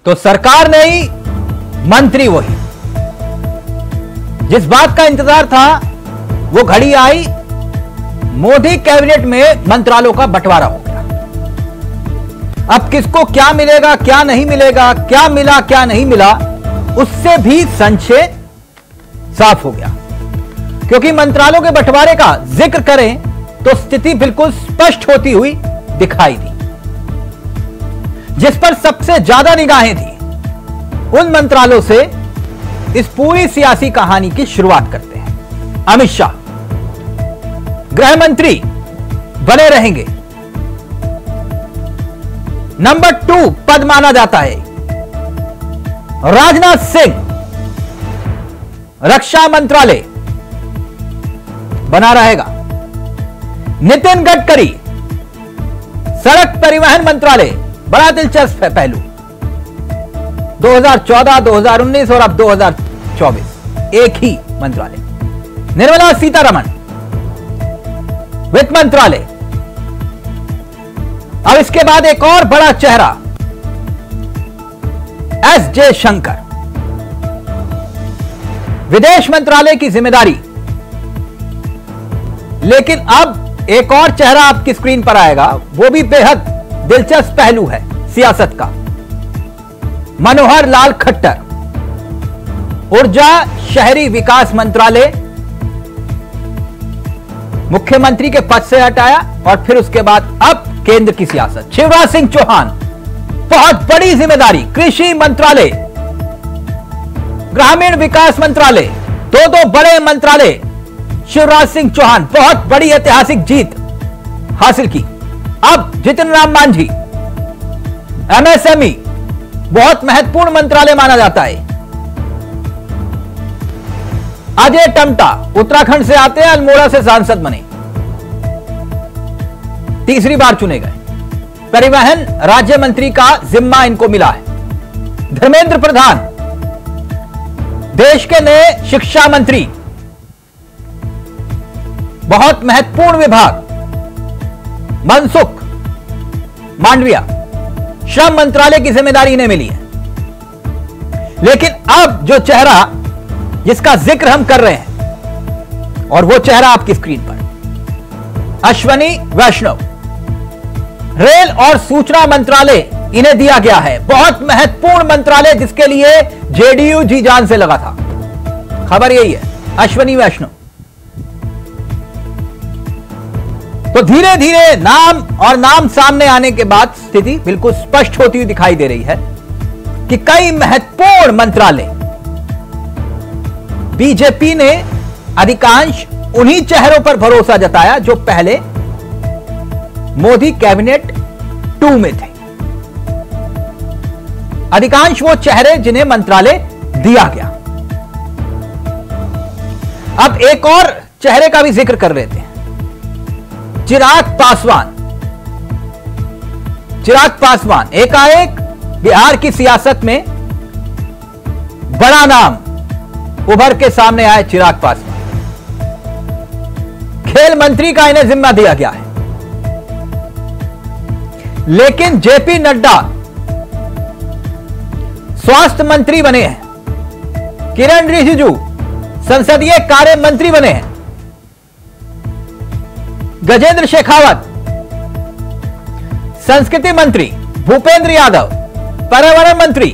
तो सरकार नहीं, मंत्री वही। जिस बात का इंतजार था वो घड़ी आई, मोदी कैबिनेट में मंत्रालयों का बंटवारा हो गया। अब किसको क्या मिलेगा, क्या नहीं मिलेगा, क्या मिला क्या नहीं मिला, उससे भी संशय साफ हो गया। क्योंकि मंत्रालयों के बंटवारे का जिक्र करें तो स्थिति बिल्कुल स्पष्ट होती हुई दिखाई दी। जिस पर सबसे ज्यादा निगाहें थी, उन मंत्रालयों से इस पूरी सियासी कहानी की शुरुआत करते हैं। अमित शाह गृह मंत्री बने रहेंगे। नंबर 2 पद माना जाता है। राजनाथ सिंह रक्षा मंत्रालय बना रहेगा। नितिन गडकरी सड़क परिवहन मंत्रालय, बड़ा दिलचस्प है पहलू। 2014, 2019 और अब 2024 एक ही मंत्रालय। निर्मला सीतारमण वित्त मंत्रालय। अब इसके बाद एक और बड़ा चेहरा एस जयशंकर, विदेश मंत्रालय की जिम्मेदारी। लेकिन अब एक और चेहरा आपकी स्क्रीन पर आएगा, वो भी बेहद दिलचस्प पहलू है सियासत का। मनोहर लाल खट्टर ऊर्जा शहरी विकास मंत्रालय, मुख्यमंत्री के पद से हटाया और फिर उसके बाद अब केंद्र की सियासत। शिवराज सिंह चौहान बहुत बड़ी जिम्मेदारी, कृषि मंत्रालय, ग्रामीण विकास मंत्रालय, दो बड़े मंत्रालय। शिवराज सिंह चौहान बहुत बड़ी ऐतिहासिक जीत हासिल की। अब जितिन राम मांझी एमएसएमई, बहुत महत्वपूर्ण मंत्रालय माना जाता है। अजय टम्टा उत्तराखंड से आते हैं, अल्मोड़ा से सांसद बने, तीसरी बार चुने गए। परिवहन राज्य मंत्री का जिम्मा इनको मिला है। धर्मेंद्र प्रधान देश के नए शिक्षा मंत्री, बहुत महत्वपूर्ण विभाग। मनसुख मांडविया श्रम मंत्रालय की जिम्मेदारी इन्हें मिली है। लेकिन अब जो चेहरा जिसका जिक्र हम कर रहे हैं, और वो चेहरा आपकी स्क्रीन पर, अश्वनी वैष्णव, रेल और सूचना मंत्रालय इन्हें दिया गया है। बहुत महत्वपूर्ण मंत्रालय जिसके लिए जेडीयू जी जान से लगा था। खबर यही है, अश्वनी वैष्णव। तो धीरे धीरे नाम सामने आने के बाद स्थिति बिल्कुल स्पष्ट होती हुई दिखाई दे रही है कि कई महत्वपूर्ण मंत्रालय बीजेपी ने अधिकांश उन्हीं चेहरों पर भरोसा जताया जो पहले मोदी कैबिनेट 2 में थे। अधिकांश वो चेहरे जिन्हें मंत्रालय दिया गया। अब एक और चेहरे का भी जिक्र कर लेते हैं, चिराग पासवान एकाएक बिहार की सियासत में बड़ा नाम उभर के सामने आए। चिराग पासवान खेल मंत्री का इन्हें जिम्मा दिया गया है। लेकिन जेपी नड्डा स्वास्थ्य मंत्री बने हैं। किरण रिजिजू संसदीय कार्य मंत्री बने हैं। गजेंद्र शेखावत संस्कृति मंत्री, भूपेंद्र यादव पर्यावरण मंत्री।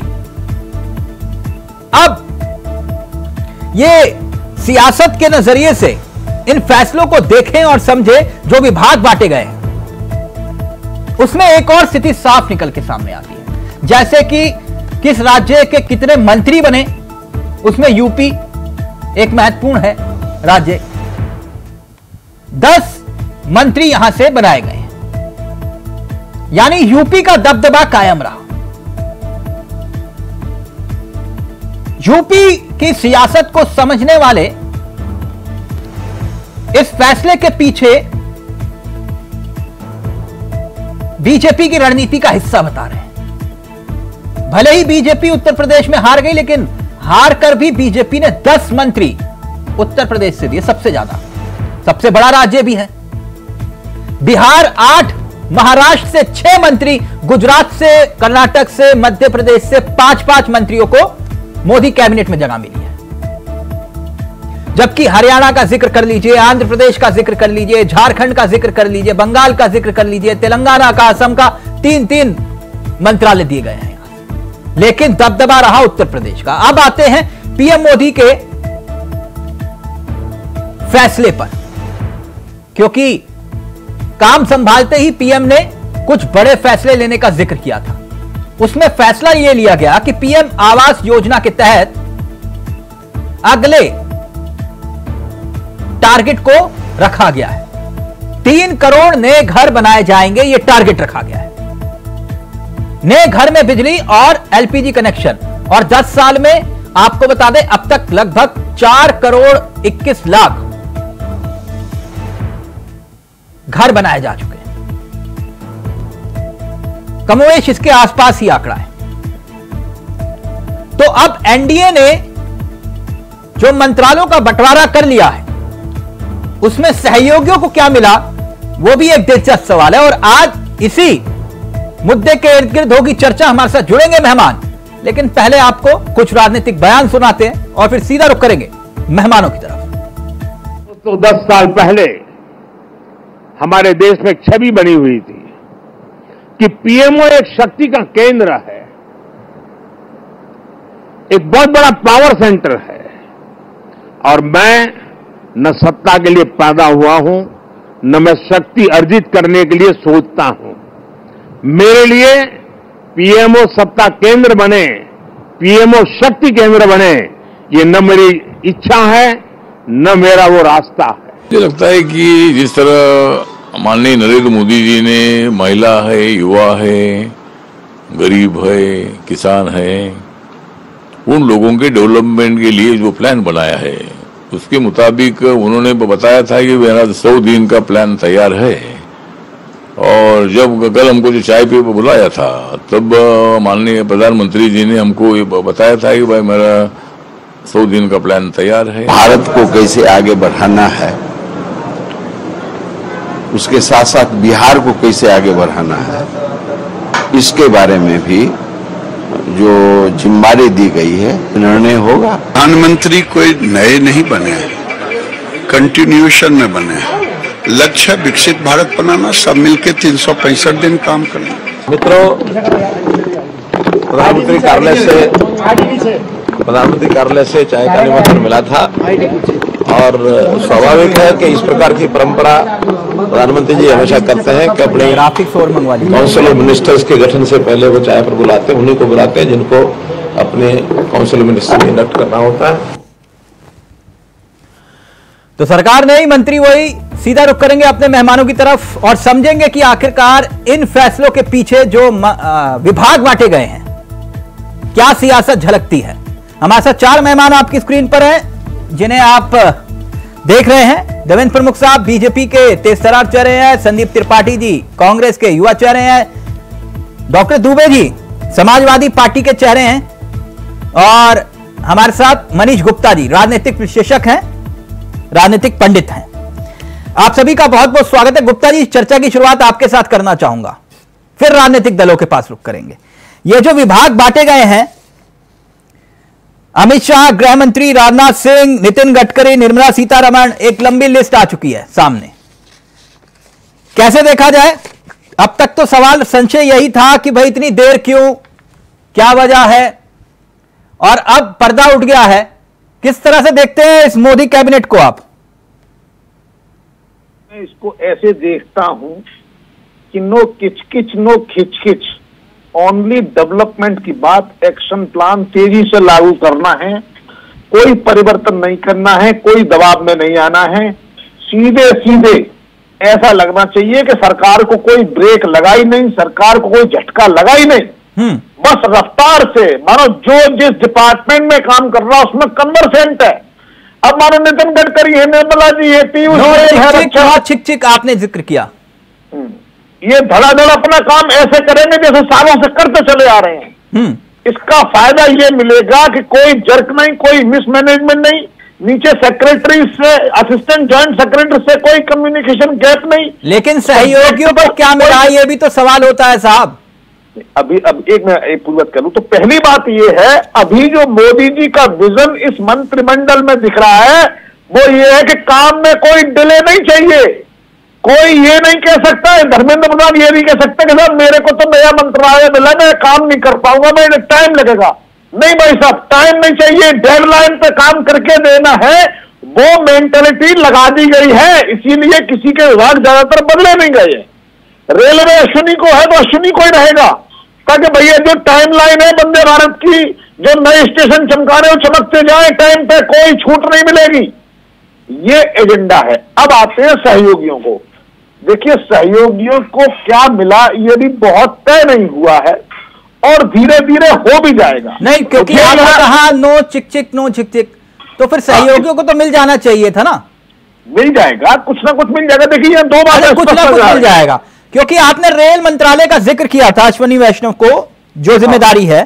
अब ये सियासत के नजरिए से इन फैसलों को देखें और समझें जो विभाग बांटे गए हैं, उसमें एक और स्थिति साफ निकल के सामने आती है। जैसे कि किस राज्य के कितने मंत्री बने, उसमें यूपी एक महत्वपूर्ण है राज्य। 10 मंत्री यहां से बनाए गए हैं, यानी यूपी का दबदबा कायम रहा। यूपी की सियासत को समझने वाले इस फैसले के पीछे बीजेपी की रणनीति का हिस्सा बता रहे हैं। भले ही बीजेपी उत्तर प्रदेश में हार गई, लेकिन हार कर भी बीजेपी ने 10 मंत्री उत्तर प्रदेश से दिए, सबसे ज्यादा, सबसे बड़ा राज्य भी है। बिहार 8 महाराष्ट्र से 6 मंत्री, गुजरात से, कर्नाटक से, मध्य प्रदेश से 5-5 मंत्रियों को मोदी कैबिनेट में जगह मिली है। जबकि हरियाणा का जिक्र कर लीजिए, आंध्र प्रदेश का जिक्र कर लीजिए, झारखंड का जिक्र कर लीजिए, बंगाल का जिक्र कर लीजिए, तेलंगाना का, असम का 3-3 मंत्रालय दिए गए हैं। लेकिन दबदबा रहा उत्तर प्रदेश का। अब आते हैं पीएम मोदी के फैसले पर, क्योंकि काम संभालते ही पीएम ने कुछ बड़े फैसले लेने का जिक्र किया था। उसमें फैसला यह लिया गया कि पीएम आवास योजना के तहत अगले टारगेट को रखा गया है। 3 करोड़ नए घर बनाए जाएंगे, यह टारगेट रखा गया है। नए घर में बिजली और एलपीजी कनेक्शन, और 10 साल में आपको बता दें अब तक लगभग 4 करोड़ 21 लाख घर बनाए जा चुके हैं। कमोवेश इसके आसपास ही आंकड़ा है। तो अब एनडीए ने जो मंत्रालयों का बंटवारा कर लिया है, उसमें सहयोगियों को क्या मिला, वो भी एक दिलचस्प सवाल है। और आज इसी मुद्दे के इर्द गिर्द होगी चर्चा। हमारे साथ जुड़ेंगे मेहमान, लेकिन पहले आपको कुछ राजनीतिक बयान सुनाते हैं और फिर सीधा रुख करेंगे मेहमानों की तरफ। तो 10 साल पहले हमारे देश में एक छवि बनी हुई थी कि पीएमओ एक शक्ति का केंद्र है, एक बहुत बड़ा पावर सेंटर है। और मैं न सत्ता के लिए पैदा हुआ हूं, न मैं शक्ति अर्जित करने के लिए सोचता हूं। मेरे लिए पीएमओ सत्ता केंद्र बने, पीएमओ शक्ति केंद्र बने, ये न मेरी इच्छा है न मेरा वो रास्ता है। मुझे लगता है कि जिस तरह माननीय नरेंद्र मोदी जी ने महिला है, युवा है, गरीब है, किसान है, उन लोगों के डेवलपमेंट के लिए जो प्लान बनाया है, उसके मुताबिक उन्होंने बताया था कि मेरा 100 दिन का प्लान तैयार है। और जब कल हमको जो चाय पे बुलाया था, तब माननीय प्रधानमंत्री जी ने हमको ये बताया था कि भाई मेरा 100 दिन का प्लान तैयार है। भारत को कैसे आगे बढ़ाना है, उसके साथ साथ बिहार को कैसे आगे बढ़ाना है, इसके बारे में भी जो जिम्मेदारी दी गई है निर्णय होगा। प्रधानमंत्री कोई नए नहीं बने, कंटिन्यूएशन में बने। लक्ष्य विकसित भारत बनाना, सब मिलके 365 दिन काम करना। मित्रों, प्रधानमंत्री कार्यालय से चाय का निमंत्रण मिला था और स्वाभाविक है कि इस प्रकार की परंपरा प्रधानमंत्री जी हमेशा करते हैं कि अपने काउंसिल ऑफ मिनिस्टर्स के गठन से पहले वो चाय पर बुलाते हैं, उन्हीं को बुलाते हैं जिनको अपने काउंसिल ऑफ मिनिस्टर्स में इंडक्ट करना होता है। तो सरकार नहीं, मंत्री वही। सीधा रुख करेंगे अपने मेहमानों की तरफ और समझेंगे कि आखिरकार इन फैसलों के पीछे जो विभाग बांटे गए हैं, क्या सियासत झलकती है। हमारे साथ 4 मेहमान आपकी स्क्रीन पर हैं, जिन्हें आप देख रहे हैं। देवेंद्र प्रमुख साहब बीजेपी के तेज तर्रार चेहरे हैं, संदीप त्रिपाठी जी कांग्रेस के युवा चेहरे हैं, डॉक्टर दुबे जी समाजवादी पार्टी के चेहरे हैं, और हमारे साथ मनीष गुप्ता जी राजनीतिक विशेषज्ञ हैं, राजनीतिक पंडित हैं। आप सभी का बहुत बहुत स्वागत है। गुप्ता जी, चर्चा की शुरुआत आपके साथ करना चाहूंगा, फिर राजनीतिक दलों के पास रुख करेंगे। ये जो विभाग बांटे गए हैं, अमित शाह, गृह मंत्री राजनाथ सिंह, नितिन गडकरी, निर्मला सीतारमण, एक लंबी लिस्ट आ चुकी है सामने। कैसे देखा जाए? अब तक तो सवाल संशय यही था कि भाई इतनी देर क्यों, क्या वजह है, और अब पर्दा उठ गया है। किस तरह से देखते हैं इस मोदी कैबिनेट को आप? मैं इसको ऐसे देखता हूं कि नो किचकिच नो खिचकिच, ओनली डेवलपमेंट की बात। एक्शन प्लान तेजी से लागू करना है, कोई परिवर्तन नहीं करना है, कोई दबाव में नहीं आना है। सीधे सीधे ऐसा लगना चाहिए कि सरकार को कोई ब्रेक लगाई नहीं, सरकार को कोई झटका लगाई नहीं, बस रफ्तार से, मानो जो जिस डिपार्टमेंट में काम कर रहा उसमें कन्वर्सेंट है। अब मानो नितिन गडकरी है, निर्मला जी है, पीयूष है, छिक आपने जिक्र किया, ये धड़ाधड़ अपना काम ऐसे करेंगे जैसे सालों से करते चले आ रहे हैं। इसका फायदा ये मिलेगा कि कोई जर्क नहीं, कोई मिसमैनेजमेंट नहीं, नीचे सेक्रेटरी से, असिस्टेंट जॉइंट सेक्रेटरी से कोई कम्युनिकेशन गैप नहीं। लेकिन सहयोगियों को क्या मिला, ये भी तो सवाल होता है साहब। अब एक मैं एक पूर्वत करूं तो पहली बात ये है, अभी जो मोदी जी का विजन इस मंत्रिमंडल में दिख रहा है वो ये है कि काम में कोई डिले नहीं चाहिए। कोई ये नहीं कह सकता है, धर्मेंद्र प्रधान ये नहीं कह सकते कि साहब मेरे को तो नया मंत्रालय मिला, मैं काम नहीं कर पाऊंगा, मेरे टाइम लगेगा। नहीं भाई साहब, टाइम नहीं चाहिए, डेडलाइन पे काम करके देना है, वो मेंटेलिटी लगा दी गई है। इसीलिए किसी के विभाग ज्यादातर बदले नहीं गए। रेलवे अश्विनी को है तो अश्विनी को ही रहेगा, ताकि भैया जो टाइमलाइन है वंदे भारत की, जो नए स्टेशन चमका रहे हो चमकते जाए, टाइम पे कोई छूट नहीं मिलेगी। ये एजेंडा है। अब आते हैं सहयोगियों को। देखिए सहयोगियों को क्या मिला ये भी बहुत तय नहीं हुआ है और धीरे धीरे हो भी जाएगा। नहीं, क्योंकि आपने कहा नो चिक चिक नो चिक चिक, तो फिर सहयोगियों को तो मिल जाना चाहिए था ना। मिल जाएगा, कुछ ना कुछ मिल जाएगा। देखिए ये दो बातें कुछ ना कुछ मिल जाएगा, क्योंकि आपने रेल मंत्रालय का जिक्र किया था, अश्विनी वैष्णव को जो जिम्मेदारी है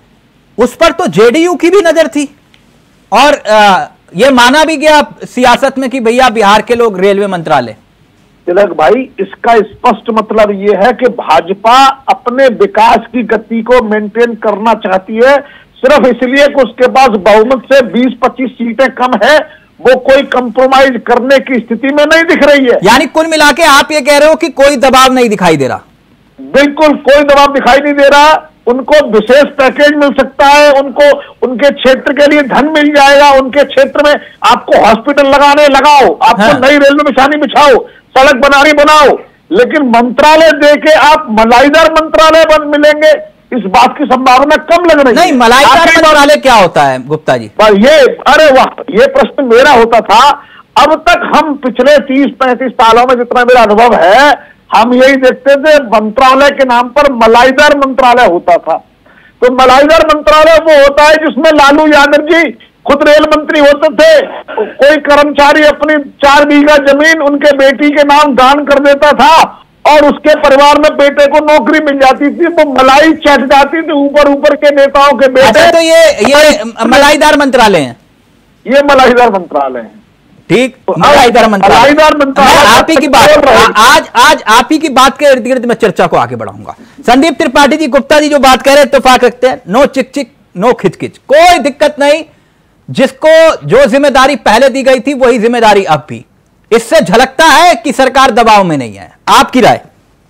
उस पर तो जेडीयू की भी नजर थी और यह माना भी गया सियासत में कि भैया बिहार के लोग रेलवे मंत्रालय। तिलक भाई, इसका स्पष्ट मतलब यह है कि भाजपा अपने विकास की गति को मेंटेन करना चाहती है, सिर्फ इसलिए कि उसके पास बहुमत से 20-25 सीटें कम है, वो कोई कंप्रोमाइज करने की स्थिति में नहीं दिख रही है। यानी कुल मिला के आप ये कह रहे हो कि कोई दबाव नहीं दिखाई दे रहा। बिल्कुल कोई दबाव दिखाई नहीं दे रहा। उनको विशेष पैकेज मिल सकता है, उनको उनके क्षेत्र के लिए धन मिल जाएगा, उनके क्षेत्र में आपको हॉस्पिटल लगाने लगाओ, आपको नई रेलवे बिछानी बिछाओ, सड़क बनानी बनाओ, लेकिन मंत्रालय देके आप मलाईदार मंत्रालय बन मिलेंगे, इस बात की संभावना कम लग रही है। नहीं, मलाईदार मंत्रालय क्या होता है गुप्ता जी? पर ये, अरे वाह, ये प्रश्न मेरा होता था। अब तक हम पिछले 30-35 सालों में जितना मेरा अनुभव है, हम यही देखते थे मंत्रालय के नाम पर मलाईदार मंत्रालय होता था। तो मलाईदार मंत्रालय वो होता है जिसमें लालू यादव जी खुद रेल मंत्री होते थे, कोई कर्मचारी अपनी 4 बीघा जमीन उनके बेटी के नाम दान कर देता था और उसके परिवार में बेटे को नौकरी मिल जाती थी, वो मलाई चढ़ जाती थी ऊपर ऊपर के नेताओं के बेटे। अच्छा, तो ये मलाईदार मंत्रालय है, ये मलाईदार मंत्रालय है। ठीक, मलाईदार मंत्रालय। आप ही की बात, आज आप ही की बात के इर्द गिर्द में चर्चा को आगे बढ़ाऊंगा। संदीप त्रिपाठी जी, गुप्ता जी जो बात कह रहे हैं इत्तेफाक रखते हैं, नो चिक चिक नो खिचकिच, कोई दिक्कत नहीं। जिसको जो जिम्मेदारी पहले दी गई थी वही जिम्मेदारी अब भी। इससे झलकता है कि सरकार दबाव में नहीं है। आपकी राय?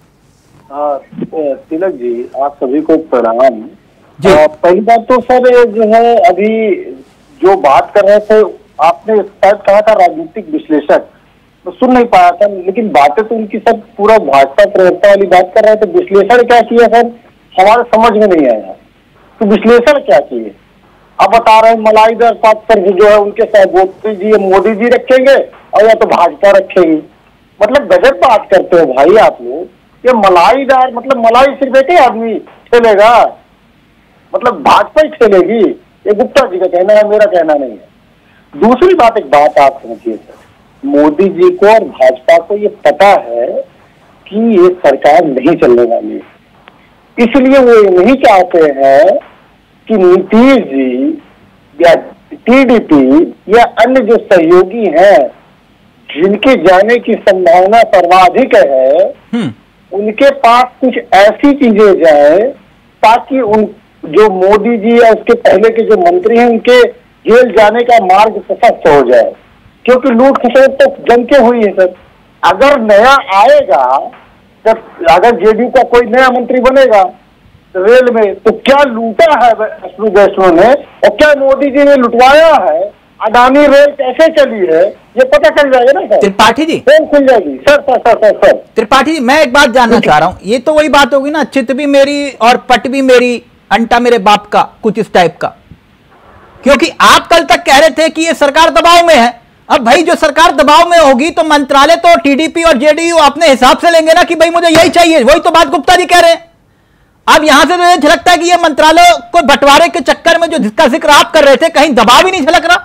तिलक जी, आप सभी को प्रणाम जी। पहली बात तो सर जो है, अभी जो बात कर रहे थे आपने शायद कहा था राजनीतिक विश्लेषक, तो सुन नहीं पाया था, लेकिन बातें तो उनकी सब पूरा भाजपा प्रवक्ता वाली बात कर रहे थे। विश्लेषण क्या किया सर, हमारे समझ में नहीं आया। तो विश्लेषण क्या किए? अब बता रहे हैं मलाईदार साथ पर जो है उनके सहयोगी जी मोदी जी रखेंगे और या तो भाजपा रखेंगे। मतलब गजब बात करते हो भाई आप लोग। ये मलाईदार मतलब मलाई सिर्फ एक ही आदमी खेलेगा, मतलब भाजपा ही खेलेगी, ये गुप्ता जी का कहना है, मेरा कहना नहीं है। दूसरी बात, एक बात आप समझिए सर, मोदी जी को और भाजपा को ये पता है कि ये सरकार नहीं चलने वाली है, इसलिए वो ये नहीं चाहते हैं कि नीतीश जी या टीडीपी या अन्य जो सहयोगी हैं जिनके जाने की संभावना सर्वाधिक है, उनके पास कुछ ऐसी चीजें जाए ताकि उन जो मोदी जी या उसके पहले के जो मंत्री हैं उनके जेल जाने का मार्ग प्रशस्त हो जाए, क्योंकि लूट खसोट तो जम के हुई है सर। अगर नया आएगा, जब अगर जेडीयू का कोई नया मंत्री बनेगा रेल में, तो क्या लूटा है अश्विनी वैष्णव ने और क्या मोदी जी ने लुटवाया है, अडानी रेल कैसे चली है, ये पता चल जाएगा ना सर। त्रिपाठी जी, खुल जाएगी सर। त्रिपाठी जी, मैं एक बात जानना चाह रहा हूं, ये तो वही बात होगी ना, चित भी मेरी और पट भी मेरी, अंटा मेरे बाप का, कुछ इस टाइप का। क्योंकि आप कल तक कह रहे थे कि ये सरकार दबाव में है। अब भाई जो सरकार दबाव में होगी तो मंत्रालय तो टीडीपी और जेडीयू अपने हिसाब से लेंगे ना कि भाई मुझे यही चाहिए। वही तो बात गुप्ता जी कह रहे हैं। अब यहां से तो ये झलकता है कि ये मंत्रालय को बंटवारे के चक्कर में जो जिसका जिक्र आप कर रहे थे, कहीं दबाव ही नहीं झलक रहा।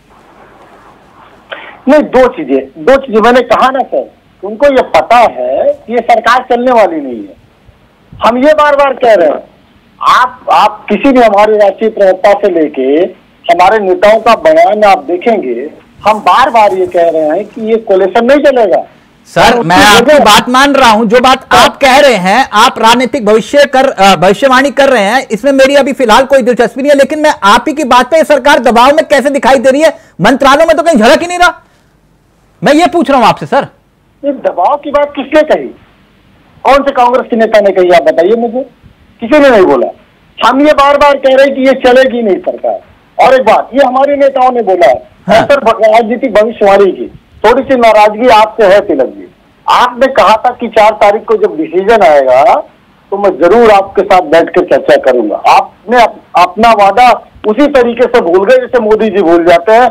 नहीं, दो चीजें मैंने कहा ना सर, उनको ये पता है कि ये सरकार चलने वाली नहीं है। हम ये बार बार कह रहे हैं, आप किसी भी हमारे राष्ट्रीय प्रवक्ता से लेके हमारे नेताओं का बयान आप देखेंगे, हम बार बार ये कह रहे हैं कि ये कोलेशन नहीं चलेगा। सर मैं आपकी बात मान रहा हूं, जो बात आप कह रहे हैं, आप राजनीतिक भविष्यवाणी कर रहे हैं, इसमें मेरी अभी फिलहाल कोई दिलचस्पी नहीं है, लेकिन मैं आप ही की बात पे सरकार दबाव में कैसे दिखाई दे रही है? मंत्रालयों में तो कहीं झलक ही नहीं रहा। मैं ये पूछ रहा हूं आपसे सर। ये दबाव की बात किसने कही? कौन से कांग्रेस के नेता ने कही? आप बताइए मुझे। किसी ने नहीं बोला। हम ये बार बार कह रहे हैं कि ये चलेगी नहीं सरकार। और एक बात, ये हमारे नेताओं ने बोला है, हाँ। सर राजनीतिक भविष्यवाणी की थोड़ी सी नाराजगी आपसे है तिलक जी। आपने कहा था कि 4 तारीख को जब डिसीजन आएगा तो मैं जरूर आपके साथ बैठ कर चर्चा करूंगा। आपने अपना वादा उसी तरीके से भूल गए जैसे मोदी जी भूल जाते हैं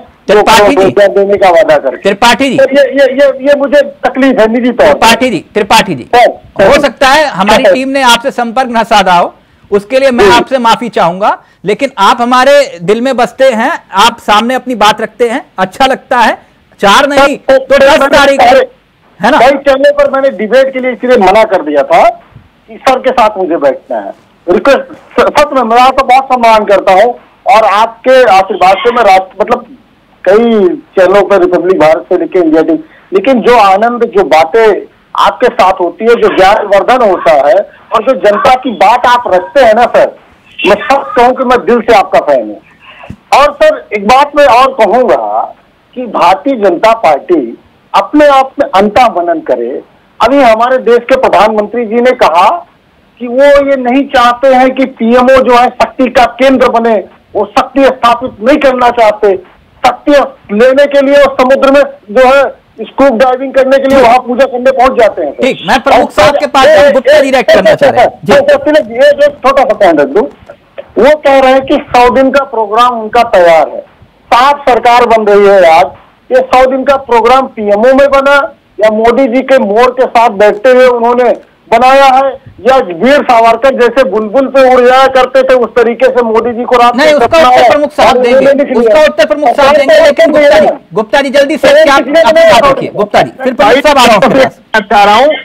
देने का वादा करके। त्रिपाठी जी, ये मुझे तकलीफ है निजी तौर। त्रिपाठी जी, हो सकता है हमारी टीम ने आपसे संपर्क न साधा हो, उसके लिए मैं आपसे माफी चाहूंगा, लेकिन आप हमारे दिल में बसते हैं, आप सामने अपनी बात रखते हैं, अच्छा लगता है। 4 नहीं तो 10 तारीख है ना। कई चैनल पर मैंने डिबेट के लिए इसलिए मना कर दिया था कि सर के साथ मुझे बैठना है। रिक्वेस्ट सच में मैं आपका बहुत सम्मान करता हूं और आपके आशीर्वाद से मैं मतलब कई चैनलों पर रिपब्लिक भारत से लेकर इंडिया टीवी, लेकिन जो आनंद, जो बातें आपके साथ होती है, जो ज्ञानवर्धन होता है और जो जनता की बात आप रखते हैं ना सर, मैं सब कहूं कि मैं दिल से आपका फैन हूं। और सर एक बात मैं और कहूंगा कि भारतीय जनता पार्टी अपने आप में अंता मनन करे। अभी हमारे देश के प्रधानमंत्री जी ने कहा कि वो ये नहीं चाहते हैं कि पीएमओ जो है शक्ति का केंद्र बने, वो शक्ति स्थापित नहीं करना चाहते। शक्ति लेने के लिए वो समुद्र में जो है स्कूब डाइविंग करने के लिए वहां पूजा करने पहुंच जाते हैं। ठीक, मैं प्रमुख साहब के पास गुप्ता डायरेक्ट करना चाह रहे हैं। ये जो छोटा सा पॉइंट रख दूं, वो कह रहे हैं कि 100 दिन का प्रोग्राम उनका तैयार है। 7 सरकार बन रही है आज, ये 100 दिन का प्रोग्राम पीएमओ में बना या मोदी जी के मोर के साथ बैठते हुए उन्होंने बनाया है, या वीर सावरकर जैसे बुलबुल पे उड़ जाया करते थे उस तरीके से मोदी जी को रात नहीं, उसका उत्तर प्रमुख साहब देंगे, उसका उत्तर प्रमुख साहब देंगे। लेकिन गुप्ता जी जल्दी से क्या अपनी बात रखिए। गुप्ता जी, फिर प्रमुख साहब आप चाह रहा हूँ,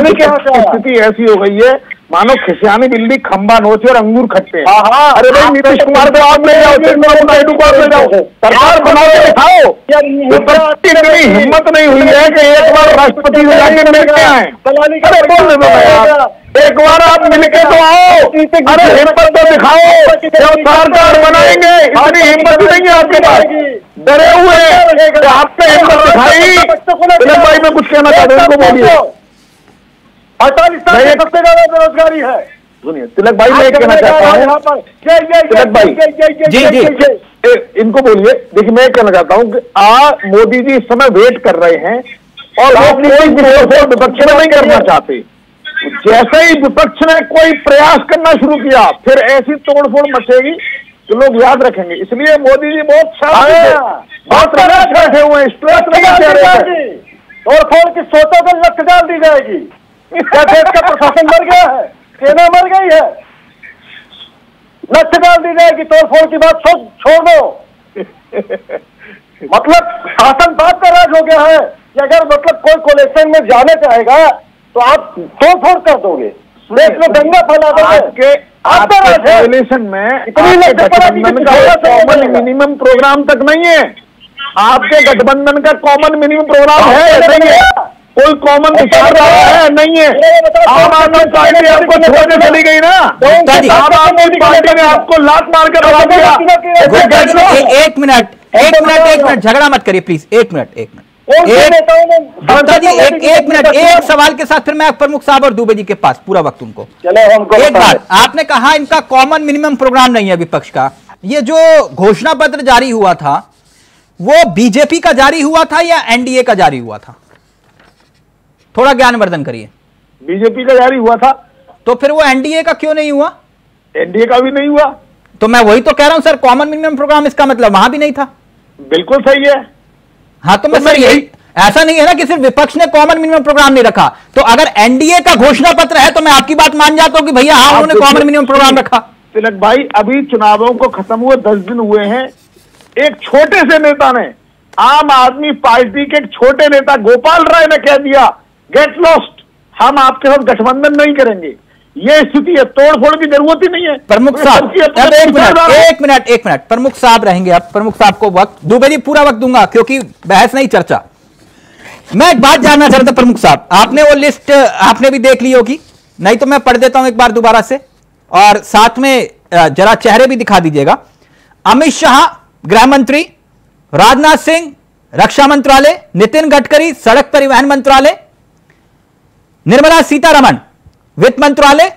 स्थिति ऐसी हो गई है मानो खिसियानी बिल्ली खंबा नोचे और अंगूर खट्टे। अरे भाई नीतीश कुमार को आप ले जाओ, चंद्रबाबू नायडू को आप ले जाओ, सरकार बनाओ के दिखाओ। इतनी हिम्मत नहीं हुई है कि एक बार राष्ट्रपति से जाके मिल के आए। अरे बोल दो यार, एक बार आप मिलके तो आओ। अरे हिम्मत तो दिखाओ, जब सरकार बनाएंगे। इतनी हिम्मत नहीं है आपके पास, डरे हुए। आपने हिम्मत दिखाई। भाई मैं कुछ कहना चाहता हूँ, उनको बोलिए। 48 साल में सबसे ज्यादा बेरोजगारी है। सुनिए तिलक भाई, मैं कहना चाहता हूँ, तिलक भाई जी इनको बोलिए। देखिए मैं कहना चाहता हूँ कि मोदी जी इस समय वेट कर रहे हैं और वो कोई विपक्ष में नहीं करना चाहते। जैसे ही विपक्ष ने कोई प्रयास करना शुरू किया, फिर ऐसी तोड़फोड़ मचेगी तो लोग याद रखेंगे। इसलिए मोदी जी बहुत रिलैक्स बैठे हुए हैं, स्ट्रेस नहीं। तोड़फोड़ की सोचों पर लक्ष्य डाल दी जाएगी। क्या देश का प्रशासन मर गया है? सेना मर गई है? लक्ष्य डाल दी जाएगी। तोड़फोड़ की बात छोड़ दो। मतलब शासन बात का राज हो गया है कि अगर मतलब कोई कोलेशन में जाना चाहेगा तो आप तोड़फोड़ कर दोगे, देश में दंगा फैला दोगे। आपका कोलेशन में गठबंधन का कॉमन मिनिमम प्रोग्राम तक नहीं है। आपके गठबंधन का कॉमन मिनिमम प्रोग्राम है नहीं है? कोई कॉमन विचार है नहीं है? आम आदमी पार्टी आपको छोड़ के चली गई ना। आम आदमी पार्टी ने आपको लात मार कर रखा दिया। एक मिनट झगड़ा मत करिए प्लीज। एक मिनट गुप्ता जी, एक मिनट, एक सवाल के साथ फिर मैं प्रमुख साहब और दुबे जी के पास पूरा वक्त उनको। एक बात, आपने कहा इनका कॉमन मिनिमम प्रोग्राम नहीं है विपक्ष का। ये जो घोषणा पत्र जारी हुआ था वो बीजेपी का जारी हुआ था या एनडीए का जारी हुआ था? थोड़ा ज्ञानवर्धन करिए। बीजेपी का जारी हुआ था, तो फिर वो एनडीए का क्यों नहीं हुआ? एनडीए का भी नहीं हुआ। तो मैं वही तो कह रहा हूं सर, कॉमन मिनिमम प्रोग्राम, इसका मतलब वहां भी नहीं था। बिल्कुल सही है। हाँ तो मैं सर यही, ऐसा नहीं है ना कि सिर्फ विपक्ष ने कॉमन मिनिमम प्रोग्राम नहीं रखा। तो अगर एनडीए का घोषणा पत्र है तो मैं आपकी बात मान जाता हूं कि भैया हाँ उन्होंने कॉमन मिनिमम प्रोग्राम रखा। तिलक भाई, अभी चुनावों को खत्म हुए 10 दिन हुए हैं। एक छोटे से नेता ने, आम आदमी पार्टी के एक छोटे नेता गोपाल राय ने कह दिया, गेट लॉस्ट, हम आपके साथ गठबंधन नहीं करेंगे। ये स्थिति है, तोड़फोड़ की जरूरत ही नहीं है। प्रमुख साहब एक मिनट प्रमुख साहब रहेंगे, अब प्रमुख साहब को वक्त दुबे जी पूरा वक्त दूंगा क्योंकि बहस नहीं चर्चा। मैं एक बात जानना चाह रहा था प्रमुख साहब, आपने वो लिस्ट आपने भी देख ली होगी, नहीं तो मैं पढ़ देता हूं एक बार दोबारा से, और साथ में जरा चेहरे भी दिखा दीजिएगा। अमित शाह गृह मंत्री, राजनाथ सिंह रक्षा मंत्रालय, नितिन गडकरी सड़क परिवहन मंत्रालय, निर्मला सीतारमण वित्त मंत्रालय,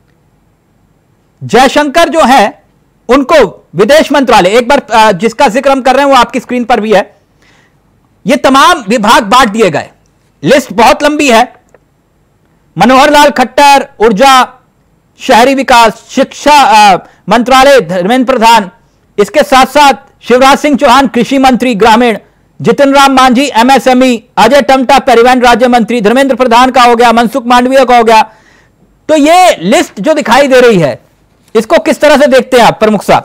जयशंकर जो है उनको विदेश मंत्रालय, एक बार जिसका जिक्र हम कर रहे हैं वो आपकी स्क्रीन पर भी है। ये तमाम विभाग बांट दिए गए, लिस्ट बहुत लंबी है। मनोहर लाल खट्टर ऊर्जा शहरी विकास, शिक्षा मंत्रालय धर्मेंद्र प्रधान, इसके साथ साथ शिवराज सिंह चौहान कृषि मंत्री ग्रामीण, जितिन राम मांझी एमएसएमई, अजय टमटा परिवहन राज्य मंत्री, धर्मेंद्र प्रधान का हो गया, मनसुख मांडविया का हो गया। तो ये लिस्ट जो दिखाई दे रही है इसको किस तरह से देखते हैं आप प्रमुख साहब?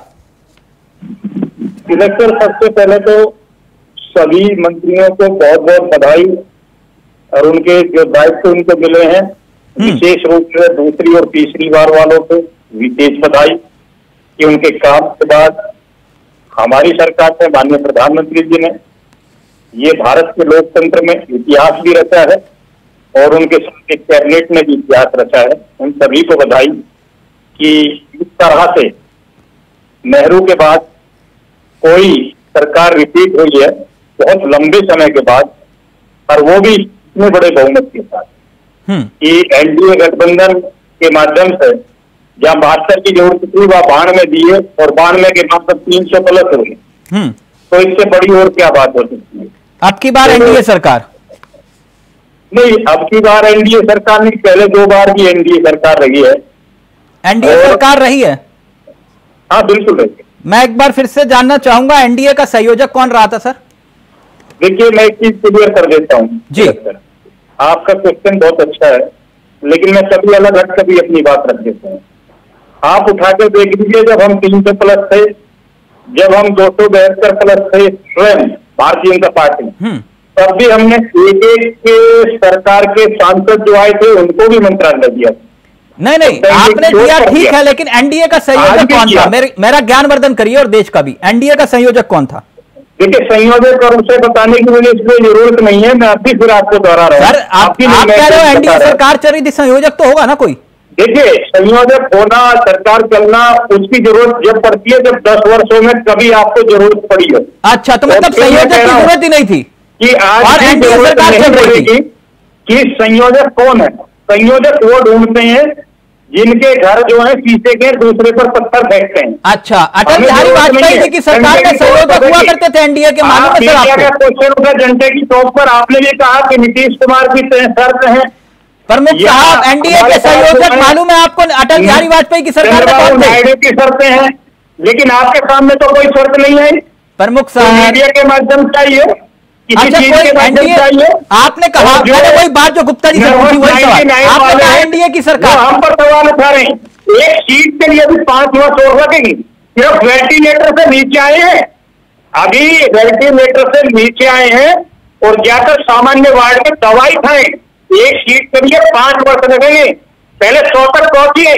सर सबसे पहले तो सभी मंत्रियों को बहुत बहुत बधाई, और उनके जो दायित्व उनको मिले हैं विशेष रूप से दूसरी और तीसरी बार वालों को विशेष बधाई कि उनके काम के बाद हमारी सरकार ने, माननीय प्रधानमंत्री जी ने ये भारत के लोकतंत्र में इतिहास भी रचा है और उनके साथ कैबिनेट ने भी इतिहास रचा है। उन सभी को बधाई कि इस तरह से नेहरू के बाद कोई सरकार रिपीट हुई है बहुत लंबे समय के बाद, और वो भी इतने बड़े बहुमत के साथ कि एनडीए गठबंधन के माध्यम से जहां 72 की जरूरत थी वह 92 दिए और 92 के बाद 300 प्लस हुए, तो इससे बड़ी और क्या बात हो सकती है? अब की बार एनडीए सरकार नहीं, अब की बार एनडीए सरकार नहीं, पहले 2 बार भी एनडीए सरकार रही है। एनडीए सरकार रही है? हाँ बिल्कुल रही है। मैं एक बार फिर से जानना चाहूंगा एनडीए का संयोजक कौन रहा था सर? देखिए मैं एक चीज क्लियर कर देता हूँ जी, आपका क्वेश्चन बहुत अच्छा है, लेकिन मैं कभी अलग हट कभी अपनी बात रख देता हूँ। आप उठाकर देख लीजिए, जब हम 300 प्लस थे, जब हम 272 प्लस थे स्वयं भारतीय जनता पार्टी, तब भी हमने एक के सरकार के सांसद जो आए थे उनको भी मंत्रालय दिया। नहीं आपने दिया ठीक है, लेकिन एनडीए का संयोजक कौन था? मेरा ज्ञानवर्धन करिए और देश का भी। एनडीए का संयोजक कौन था? देखिए संयोजक और उसे बताने की मुझे इसमें जरूरत नहीं है, मैं अभी फिर आपको दोहरा रहा हूँ। सर आप कह रहे हो एनडीए सरकार चल रही थी, संयोजक तो होगा ना कोई? देखिए संयोजक होना, सरकार चलना, उसकी जरूरत जब पड़ती है जब 10 वर्षों में कभी आपको जरूरत पड़ी है। अच्छा, तो मतलब संयोजक की जरूरत ही नहीं थी कि आज एनडीए सरकार चल रही थी कि संयोजक कौन है? संयोजक वो ढूंढते हैं जिनके घर जो है शीशे के दूसरे पर पत्थर फेंकते हैं। अच्छा, अटल बिहारी वाजपेयी जी की सरकार में संयोजक हुआ करते थे एनडीए के। मालूम है सर आपको? क्वेश्चन उठा जनता की चौक पर, आपने भी कहा कि नीतीश कुमार की शर्त है। प्रमुख साहब एनडीए के संयोजक मालूम है आपको अटल बिहारी वाजपेयी की सरकार में कौन थे? नायडू की शर्तें हैं, लेकिन आपके सामने तो कोई शर्त नहीं है। प्रमुख साहब मीडिया के माध्यम चाहिए, अच्छा कोई एनडीए, आपने कहा मैंने वही बात जो गुप्ता जी से पूछी वही सवाल, आपने कहा एनडीए की सरकार, हम पर सवाल उठा रहे हैं। एक सीट के लिए भी 5 वर्ष और लगेगी, सिर्फ वेंटिलेटर से नीचे आए हैं, अभी वेंटिलेटर से नीचे आए हैं और जाकर सामान्य वार्ड में दवाई खाएं, एक सीट के लिए 5 वर्ष लगेंगे। पहले 100 तक पहुंचिए,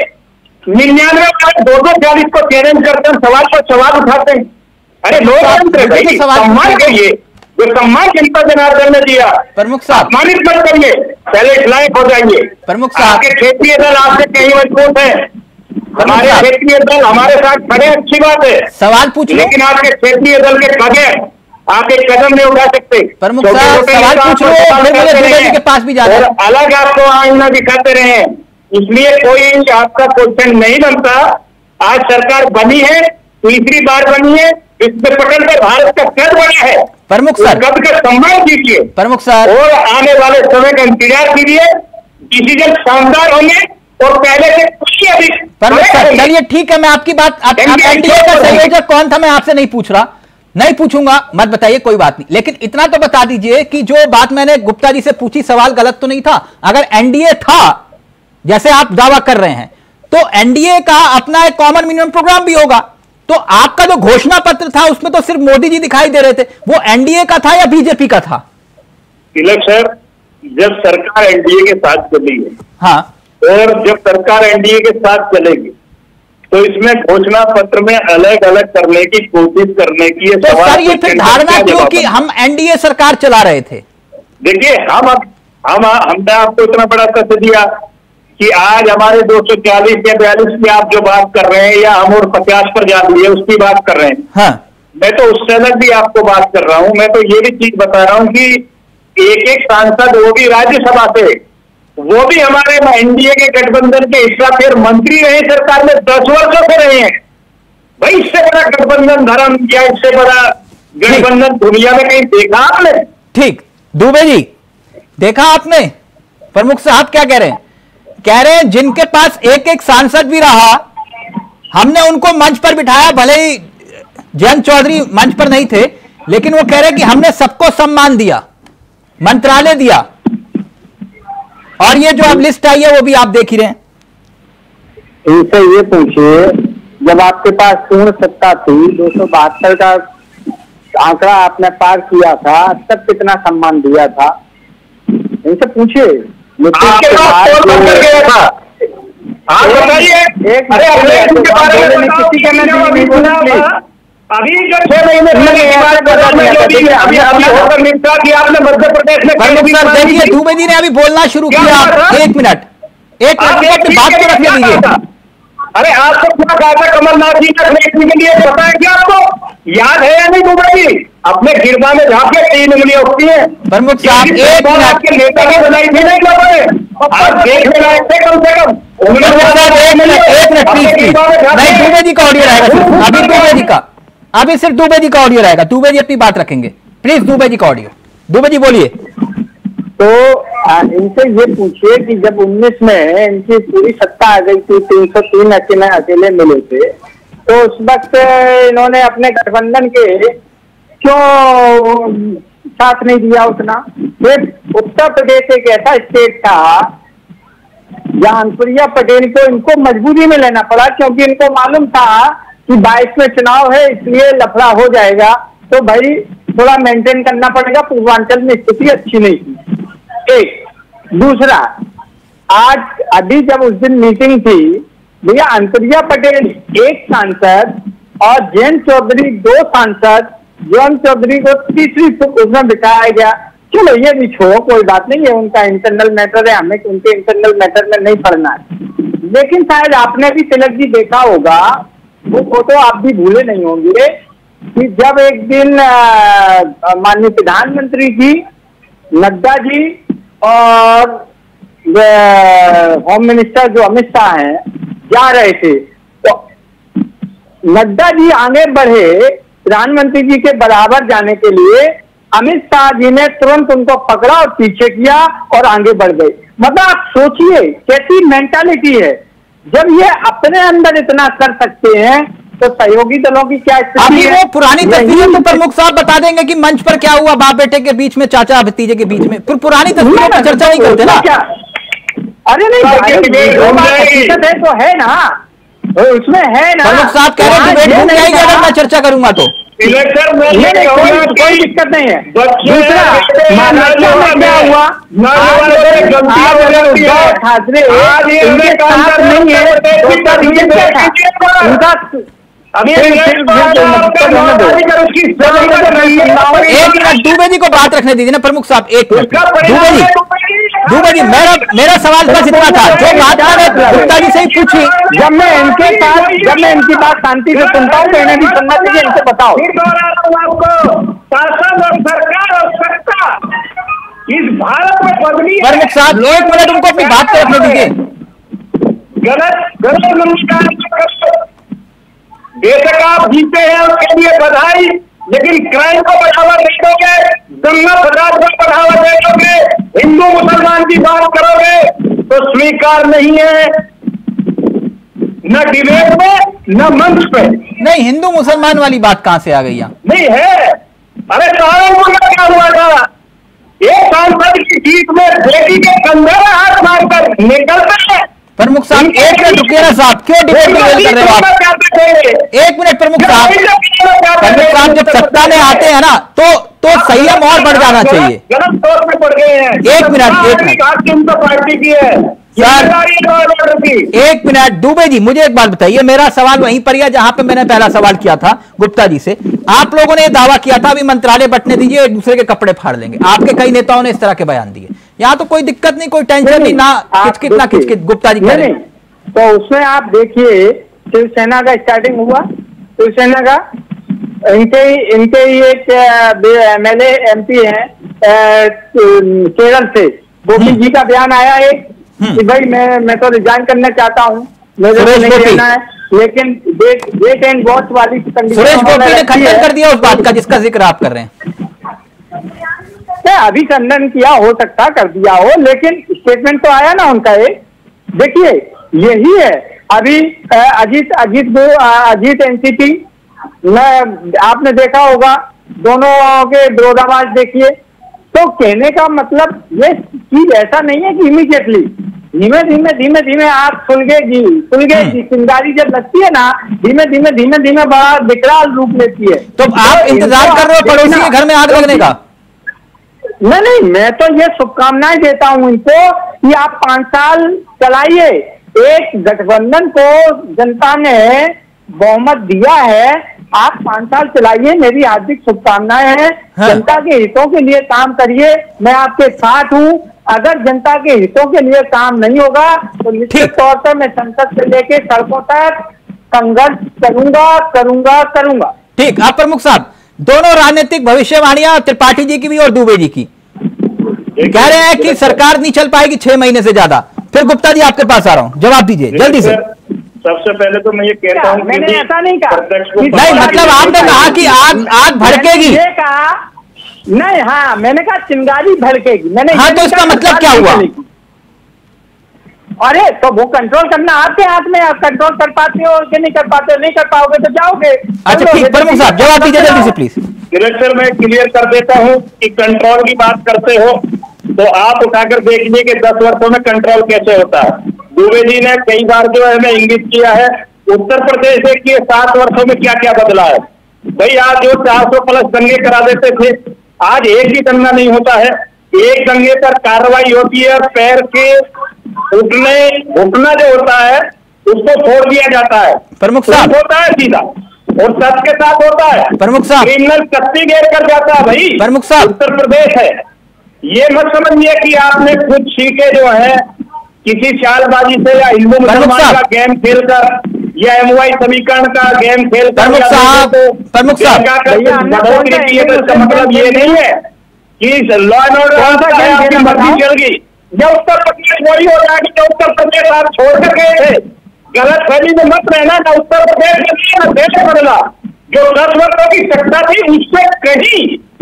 99 240 को चैलेंज करते हैं, सवाल पर सवाल उठाते हैं। अरे लोकतंत्र सम्मान करिए, जो सम्मान जनता जनार्दन ने दिया, प्रमुख साहब अपमानित मत करिए, पहले लायक हो जाइए। प्रमुख साहब आपके क्षेत्रीय दल आपसे कहीं मजबूत है, हमारे क्षेत्रीय दल हमारे साथ खड़े, अच्छी बात है, सवाल पूछिए, लेकिन आपके क्षेत्रीय दल के बगैर आप एक कदम नहीं उठा सकते। प्रमुख साहब सवाल पूछ लो के पास भी जा रहे हैं, अलग आपको आईना दिखाते रहे, इसलिए कोई आपका क्वेश्चन नहीं बनता। आज सरकार बनी है, तीसरी बार बनी है, इसमें पटल पर भारत का कद बना है। प्रमुख सर कद का सम्मान कीजिए प्रमुख सर, और आने वाले समय का इंतजार कीजिए, डिसीजन शानदार होंगे और पहले से कुछ अधिक। प्रमुख सर चलिए ठीक है, मैं आपकी बात, एनडीए का संयोजक कौन था मैं आपसे नहीं पूछ रहा, नहीं पूछूंगा, मत बताइए कोई बात नहीं, लेकिन इतना तो बता दीजिए कि जो बात मैंने गुप्ता जी से पूछी सवाल गलत तो नहीं था? अगर एनडीए था जैसे आप दावा कर रहे हैं तो एनडीए का अपना एक कॉमन मिनिमम प्रोग्राम भी होगा, तो आपका जो घोषणा पत्र था उसमें तो सिर्फ मोदी जी दिखाई दे रहे थे, वो एनडीए का था या बीजेपी का था? तिलक सर, जब सरकार एनडीए के साथ चली है, हाँ, और जब सरकार एनडीए के साथ चलेगी तो इसमें घोषणा पत्र में अलग अलग करने की कोशिश करने की तो सर ये फिर धारणा क्यों कि हम एनडीए सरकार चला रहे थे? देखिए हमने आपको इतना बड़ा तथ्य दिया कि आज हमारे 240 या 42 की आप जो बात कर रहे हैं या हम और 50 पर जा रही है उसकी बात कर रहे हैं। हाँ। मैं तो उससे अलग भी आपको बात कर रहा हूं। मैं तो ये भी चीज बता रहा हूं कि एक एक सांसद, वो भी राज्यसभा से, वो भी हमारे एनडीए के गठबंधन के हिस्सा थे, मंत्री रहे सरकार में 10 वर्षों से रहे हैं। भाई इससे बड़ा गठबंधन धर्म या इससे बड़ा गठबंधन दुनिया में कहीं देखा आपने? ठीक, दुबे जी देखा आपने? प्रमुख साहब क्या कह रहे हैं? कह रहे हैं जिनके पास एक एक सांसद भी रहा, हमने उनको मंच पर बिठाया, भले ही जयंत चौधरी मंच पर नहीं थे, लेकिन वो कह रहे हैं कि हमने सबको सम्मान दिया, मंत्रालय दिया, और ये जो अब लिस्ट आई है वो भी आप देख ही रहे हैं। इनसे ये पूछिए, जब आपके पास पूर्ण सत्ता थी, 272 का आंकड़ा आपने पार किया था, तब कितना सम्मान दिया था? इनसे पूछिए। आपके पास कौन कर गया था? आप बताइए। किसी का नहीं बोला। अभी जो 6 महीने आपने मध्य प्रदेश में देखिए दुबे जी ने अभी बोलना शुरू किया। एक मिनट अपनी बात को रखने दीजिए। अरे आपको क्या कहा था कमलनाथ जी का खरीदने के लिए, पता है क्या आपको? याद है या नहीं दुबे जी? अपने गिरबा में झाके 3 उंगलियां उठती है। प्रमुख साहब एक मिनट के नेता ने बनाई थी नहीं लोगों ने, आप देखने लायक थे कम से कम। एक मिनट प्लीज। नहीं, दुबे जी का ऑडियो रहेगा अभी, दुबे जी का अभी सिर्फ दुबे जी का ऑडियो रहेगा। दुबे जी अपनी बात रखेंगे, प्लीज दुबे जी का ऑडियो। दुबे जी बोलिए। तो इनसे ये पूछिए कि जब 19 में इनकी पूरी सत्ता आ गई थी, 303 अकेले मिले थे, तो उस वक्त इन्होंने अपने गठबंधन के क्यों साथ नहीं दिया उतना? फिर उत्तर प्रदेश एक ऐसा स्टेट था जहां अनुप्रिया पटेल को इनको मजबूरी में लेना पड़ा, क्योंकि इनको मालूम था कि 22 में चुनाव है, इसलिए लफड़ा हो जाएगा, तो भाई थोड़ा मेंटेन करना पड़ेगा। पूर्वांचल में स्थिति अच्छी नहीं थी। एक दूसरा, आज अभी जब उस दिन मीटिंग थी, भैया अनुप्रिया पटेल एक सांसद और जयंत चौधरी 2 सांसद, जयंत चौधरी को तीसरी उसमें बिठाया गया। चलो ये भी छोड़ो, कोई बात नहीं है, उनका इंटरनल मैटर है, हमें उनके इंटरनल मैटर में नहीं पड़ना है। लेकिन शायद आपने भी तिलक जी देखा होगा, वो फोटो आप भी भूले नहीं होंगे कि जब एक दिन माननीय प्रधानमंत्री जी, नड्डा जी और होम मिनिस्टर जो अमित शाह हैं जा रहे थे, तो नड्डा जी आगे बढ़े प्रधानमंत्री जी के बराबर जाने के लिए, अमित शाह जी ने तुरंत उनको पकड़ा और पीछे किया और आगे बढ़ गए। मतलब आप सोचिए कैसी मेंटालिटी है। जब ये अपने अंदर इतना कर सकते हैं तो सहयोगी दलों की क्या स्थिति है? वो पुरानी तस्वीरें तो प्रमुख साहब बता देंगे कि मंच पर क्या हुआ, बाप बेटे के बीच में, चाचा भतीजे के बीच में, फिर पुरानी तस्वीरों पर चर्चा नहीं करते ना? अरे नहीं, हकीकत है तो है ना, उसमें है ना। प्रमुख साहब कह रहे हैं अगर मैं चर्चा करूंगा तो कोई दिक्कत नहीं है। दूसरा, महाराष्ट्र में क्या हुआ? उद्धव ठाकरे उनके साथ नहीं है, उनका एक मिनट दुबे जी को बात रखने दीजिए ना प्रमुख साहब। एक मिनट दुबे जी मेरा सवाल बस इतना था, जो बात मैंने गुप्ता जी से ही पूछी। जब मैं इनकी बात शांति से सुनता हूँ तो इन्हें भी सुनना चाहिए। इनसे बताओ, शासन और सरकार और सत्ता इस भारत में बदली। प्रमुख साहब 1 मिनट उनको अपनी बात को रखने दीजिए। गलत नमस्कार। बेशक आप जीते हैं, उसके लिए बधाई, लेकिन क्राइम को बढ़ावा नहीं दोगे, दंगा फसाद को बढ़ावा दे दोगे, हिंदू मुसलमान की बात करोगे तो स्वीकार नहीं है, न डिबेट में न मंच पे। नहीं, हिंदू मुसलमान वाली बात कहां से आ गई? नहीं है। अरे सहारनपुर में क्या हुआ था? एक सांसद की जीत में बेटी के कंधे में हाथ मारकर निकलते हैं। प्रमुख साहब 1 मिनट रुकिए ना साहब, क्यों डिबेट कर रहे हो आप? 1 मिनट प्रमुख साहब, जब सत्ता में आते हैं ना तो संयम और बढ़ जाना चाहिए। गलत तौर पे पड़ गए हैं। 1 मिनट पार्टी की है, एक मिनट दुबे जी, मुझे एक बात बताइए, मेरा सवाल वहीं पर है जहां पे मैंने पहला सवाल किया था गुप्ता जी से। आप लोगों ने दावा किया था अभी मंत्रालय बंटने दीजिए, एक दूसरे के कपड़े फाड़ लेंगे। आपके कई नेताओं ने इस तरह के बयान दिए। यहाँ तो कोई दिक्कत नहीं, कोई टेंशन नहीं, ना किचकिच ना किचकिच। गुप्ता जी नहीं, तो उसमें आप देखिए शिवसेना का स्टार्टिंग हुआ, शिवसेना का इनके ही एक MLA MP हैं केरल से, गोपी जी का बयान आया एक कि भाई मैं तो रिजाइन करना चाहता हूँ, मुझे तो नहीं रहना है, लेकिन वेट एंड वॉच वाली कंडीशन सुरेश गोपी ने खंडन कर दिया उस बात का जिसका जिक्र आप कर रहे हैं। अभी खंडन किया, हो सकता कर दिया हो, लेकिन स्टेटमेंट तो आया ना उनका एक। देखिए यही है अभी अजीत एनसीपी में आपने देखा होगा, दोनों के विरोधाभास देखिए। तो कहने का मतलब ये चीज ऐसा नहीं है कि इमीडिएटली, धीमे धीमे आप सुलगेगी चिंगारी जब लगती है ना, धीमे धीमे बड़ा विकराल रूप लेती है। तो आप इंतजार कर रहे हो पड़ोसी के घर में आग लगने का? नहीं, मैं तो ये शुभकामनाएं देता हूं इनको कि आप 5 साल चलाइए। एक गठबंधन को जनता ने बहुमत दिया है, आप 5 साल चलाइए, मेरी हार्दिक शुभकामनाएं हैं। हाँ। जनता के हितों के लिए काम करिए, मैं आपके साथ हूं। अगर जनता के हितों के लिए काम नहीं होगा तो निश्चित तौर पर मैं संसद से लेके सड़कों तक संघर्ष करूंगा। ठीक। आप प्रमुख साहब, दोनों राजनीतिक भविष्यवाणियां त्रिपाठी जी की भी और दुबे जी की कह रहे हैं कि सरकार नहीं चल पाएगी 6 महीने से ज्यादा। फिर गुप्ता जी आपके पास आ रहा हूं, जवाब दीजिए जल्दी से। सबसे पहले तो मैं ये कहता हूँ, मैंने ऐसा नहीं कहा। नहीं, मतलब आपने कहा कि आग भड़केगी। नहीं, हाँ मैंने कहा चिंगारी भड़केगी, मैंने। हाँ, तो इसका मतलब क्या हुआ? अरे तो वो कंट्रोल करना आपके हाथ में, आप कंट्रोल कर पाते हो कि नहीं कर पाते हो, नहीं कर पाओगे तो जाओगे। अच्छा ठीक, प्रमुख साहब जवाब दीजिए जल्दी से प्लीज। डायरेक्टर मैं क्लियर कर देता हूँ कि कंट्रोल की बात करते हो तो आप उठाकर देख लीजिए कि 10 वर्षों में कंट्रोल कैसे होता है। दुबे जी ने कई बार जो है हमें इंगित किया है, उत्तर प्रदेश के 7 वर्षों में क्या क्या बदला है। भाई आज जो 400 प्लस दंगे करा देते थे, आज एक भी दंगा नहीं होता है। एक दंगे पर कार्रवाई होती है, पैर के घुटना जो होता है उसको छोड़ दिया जाता है। प्रमुख साहब होता है सीधा, और सच के साथ होता है। प्रमुख साहब क्रिमिनल कत्ती घेर कर जाता है। भाई प्रमुख साहब, उत्तर प्रदेश है, ये मत समझिए कि आपने कुछ सीखे जो है किसी चालबाजी से या हिंदू मुसलमान का गेम खेलकर या MOI समीकरण का गेम खेलकर। प्रमुख साहब बढ़ोतरी की है, तो इसका मतलब ये नहीं है कि लॉ एंड ऑर्डर मर्जी चल गई। जब उत्तर प्रदेश वही हो जाएगी जो उत्तर प्रदेश आप छोड़कर गए थे। गलत फहमी में मत रहना, ना उत्तर प्रदेश में देश बदला। जो 10 वर्षों की सत्ता थी उससे कहीं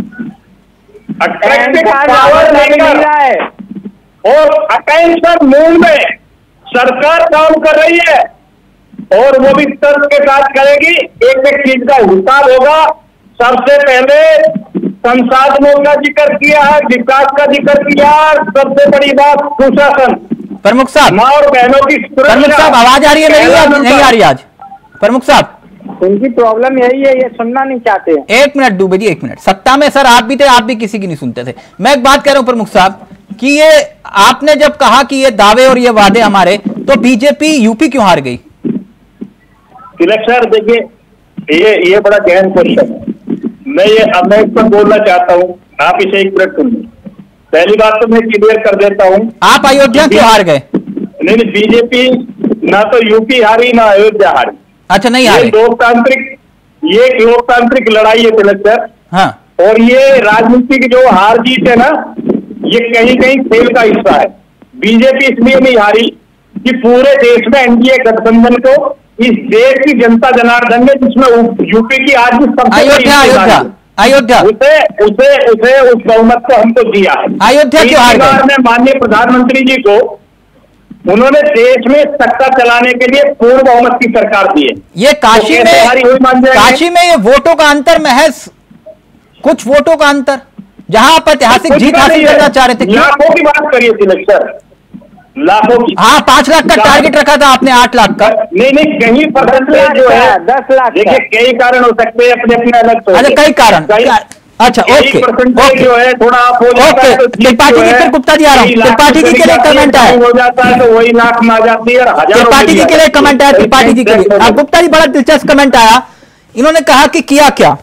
पावर लेकर और अटेंशन मूड में सरकार काम कर रही है, और वो भी तर्क के साथ करेगी। एक एक चीज का हिसाब होगा। सबसे पहले संसाधनों का जिक्र किया है, विकास का जिक्र किया, सबसे बड़ी बात सुशासन। प्रमुख साहब, माँ और बहनों की प्रमुख साहब आवाज आ रही है मेरी? नहीं आ रही आज प्रमुख साहब? उनकी प्रॉब्लम यही है, ये सुनना नहीं चाहते हैं। 1 मिनट दुबे जी, 1 मिनट। सत्ता में सर आप भी थे, आप भी किसी की नहीं सुनते थे। मैं एक बात कह रहा हूं प्रमुख साहब कि ये आपने जब कहा कि ये दावे और ये वादे हमारे, तो बीजेपी यूपी क्यों हार गई? तिलक सर देखिए, ये बड़ा गहन क्वेश्चन है। मैं इस पर बोलना चाहता हूँ, आप इसे एक मिनट सुनिए। पहली बात तो मैं क्लियर कर देता हूँ, आप अयोध्या क्यों हार गए? नहीं, बीजेपी ना तो यूपी हारी ना अयोध्या हारी। अच्छा, नहीं हारी। ये लोकतांत्रिक लड़ाई है तिलक सर। हाँ। और ये राजनीति की जो हार जीत है ना, ये कहीं कहीं खेल का हिस्सा है। बीजेपी इसलिए नहीं हारी कि पूरे देश में एनडीए गठबंधन को इस देश की जनता जनार्दन ने, जिसमें यूपी की आज भी अयोध्या उसे उस बहुमत को हमको दिया है। अयोध्या क्यों हार गए? में माननीय प्रधानमंत्री जी को उन्होंने देश में सत्ता चलाने के लिए पूर्ण बहुमत की सरकार दी है। ये काशी में ये वोटों का अंतर, महज कुछ वोटों का अंतर, जहां आप ऐतिहासिक जीत हासिल करना चाह रहे थे। लाखों की बात करिए तिलक सर, लाखों की। हाँ, 5 लाख का टारगेट रखा था आपने, 8 लाख का। नहीं, कहीं परसेंटेज जो है 10 लाख। देखिए, कई कारण हो सकते हैं, अपने अपने अलग। अच्छा, कई कारण अच्छा, ओके ओके जो है थोड़ा आप हो जाता है तो त्रिपाठी जी, फिर गुप्ता जी आ रहा हूँ। त्रिपाठी जी के लिए कमेंट आया, हो जाता है तो वही लाख में आ जाती है। त्रिपाठी जी के लिए कमेंट आया, त्रिपाठी जी के लिए। अब गुप्ता जी, बड़ा दिलचस्प कमेंट आया। इन्होंने कहा कि किया क्या,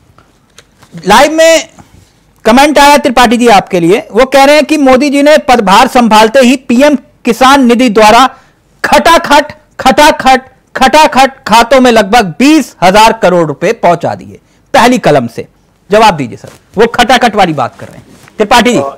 लाइव में कमेंट आया त्रिपाठी जी आपके लिए। वो कह रहे हैं कि मोदी जी ने पदभार संभालते ही पीएम किसान निधि द्वारा खटाखट खटाखट खटाखट खातों में लगभग 20,000 करोड़ रुपए पहुंचा दिए पहली कलम से। जवाब दीजिए सर, वो खटाखट वाली बात कर रहे हैं त्रिपाठी जी।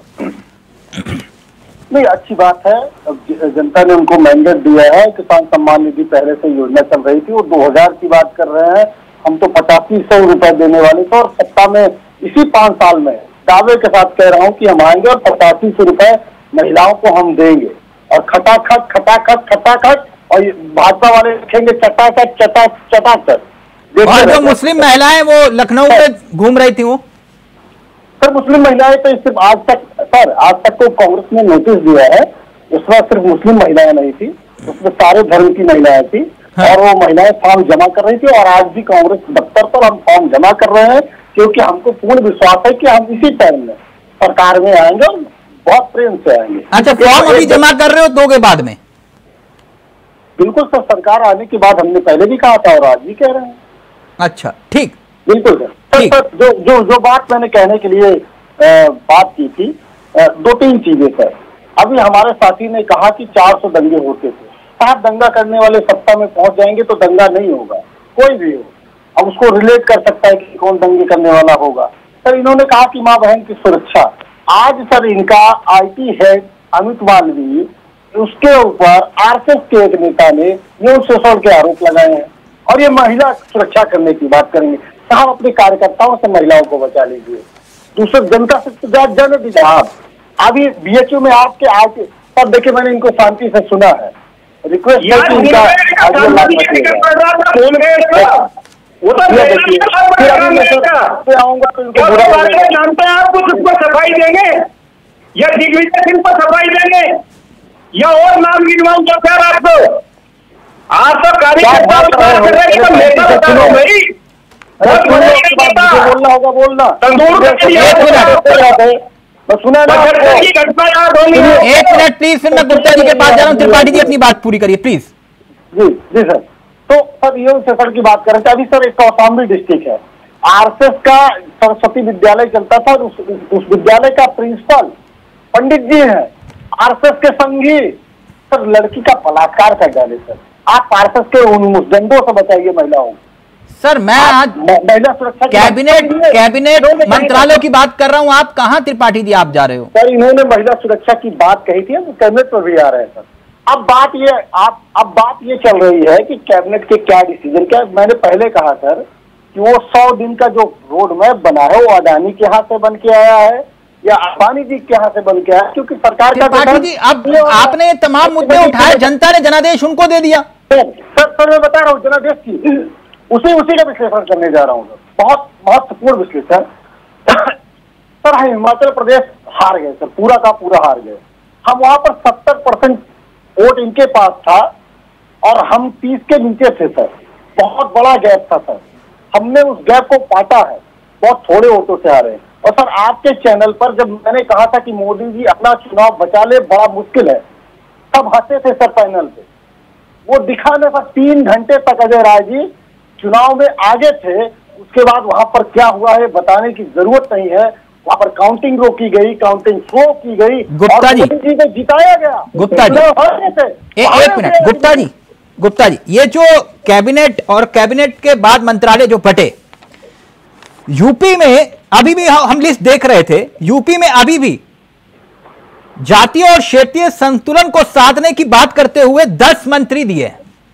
नहीं, अच्छी बात है। अब जनता ने उनको मैंडेट दिया है। किसान सम्मान निधि पहले से योजना चल रही थी, वो 2000 की बात कर रहे हैं। हम तो 8500 रुपए देने वाले थे और सत्ता में इसी 5 साल में दावे के साथ कह रहा हूं कि हम आएंगे और 8500 रुपए महिलाओं को हम देंगे। और खटाखट खटाखट खटाखट, और भाजपा वाले लिखेंगे चटाखट चटाखट। और जो मुस्लिम महिलाएं वो लखनऊ में घूम रही थी, वो सर मुस्लिम महिलाएं तो सिर्फ आज तक तो कांग्रेस ने नोटिस दिया है, उसमें सिर्फ मुस्लिम महिलाएं नहीं थी, उसमें सारे धर्म की महिलाएं थी। हाँ। और वो महिलाएं फॉर्म जमा कर रही थी और आज भी कांग्रेस दफ्तर पर हम फॉर्म जमा कर रहे हैं, क्योंकि हमको पूर्ण विश्वास है कि हम इसी टाइम में सरकार में आएंगे और बहुत प्रेम से आएंगे। अच्छा, फॉर्म अभी जमा कर रहे हो, दोगे बाद में? बिल्कुल सर, सरकार आने के बाद हमने पहले भी कहा था और आज भी कह रहे हैं। अच्छा, ठीक, बिल्कुल सर। जो बात मैंने कहने के लिए बात की थी, 2-3 चीजें सर। अभी हमारे साथी ने कहा कि 400 दंगे होते थे। साहब, दंगा करने वाले सत्ता में पहुंच जाएंगे तो दंगा नहीं होगा, कोई भी हो। अब उसको रिलेट कर सकता है कि कौन दंगे करने वाला होगा। सर, इन्होंने कहा कि माँ बहन की सुरक्षा। आज सर इनका IT हेड अमित मालवीय, उसके ऊपर आरएसएस के एक नेता ने यौन शोषण के आरोप लगाए हैं और ये महिला सुरक्षा करने की बात करेंगे। साहब, अपने कार्यकर्ताओं से महिलाओं को बचा लीजिए, दूसरे जनता से जाने दीजिए। आप अभी BHU में आपके आके तब देखिए, मैंने इनको शांति से सुना है। रिक्वेस्ट है कि इनका आऊंगा तो इनको जानते हैं आप कुछ पर सफाई देंगे या दिग्विजय सिंह पर सफाई देंगे या और नाम गिनवाऊं क्या सर आपको? आप तो कार्यकर्ता बोलना होगा, बोलना सुना ना। 1 मिनट प्लीज, फिर मैं गुप्ता जी के पास जा रहा हूँ। त्रिपाठी जी अपनी बात पूरी करिए प्लीज। जी सर। तो सर यौन शोषण की बात करें तो अभी सर एक कौशाम्बी डिस्ट्रिक्ट है, आरएसएस का सरस्वती विद्यालय चलता था, उस विद्यालय का प्रिंसिपल पंडित जी हैं, आरएसएस के संघी। सर, लड़की का बलात्कार कर डाले सर। आप आरएसएस के उन मुस्दंडों से बचाइए महिलाओं। सर, मैं आज महिला सुरक्षा कैबिनेट मंत्रालय की बात कर रहा हूं। आप कहां त्रिपाठी जी आप जा रहे हो? सर, इन्होंने महिला सुरक्षा की बात कही थी, हम कैबिनेट पर भी आ रहे हैं सर। अब बात ये चल रही है कि कैबिनेट के क्या डिसीजन क्या। मैंने पहले कहा सर कि वो 100 दिन का जो रोड मैप बना है वो अडानी के हाथ से बन के आया है या अंबानी जी के हाथ से बन के आया, क्योंकि सरकार का त्रिपाठी जी, अब आपने ये तमाम मुद्दे उठाए, जनता ने जनादेश उनको दे दिया। सर मैं बता रहा हूँ, जनादेश की उसी का विश्लेषण करने जा रहा हूँ सर, बहुत महत्वपूर्ण विश्लेषण। सर, हिमाचल प्रदेश हार गए सर, पूरा का पूरा हार गए। हम वहां पर 70% वोट इनके पास था और हम 30 के नीचे थे सर। बहुत बड़ा गैप था सर, हमने उस गैप को पाटा है, बहुत थोड़े वोटों से आ रहे हैं। और सर, आपके चैनल पर जब मैंने कहा था कि मोदी जी अपना चुनाव बचा ले, बड़ा मुश्किल है, सब हंसे थे सर पैनल पे। वो दिखाने पर 3 घंटे तक अजय राय जी चुनाव में आगे थे। उसके बाद वहां पर क्या हुआ है बताने की जरूरत नहीं है। वहां पर काउंटिंग रोकी गई, काउंटिंग स्लो की गई, गुप्ता जी को जिताया गया। गुप्ता जी, एक मिनट गुप्ता जी, ये जो कैबिनेट और कैबिनेट के बाद मंत्रालय जो बटे, यूपी में अभी भी हम लिस्ट देख रहे थे, यूपी में अभी भी जातीय और क्षेत्रीय संतुलन को साधने की बात करते हुए 10 मंत्री दिए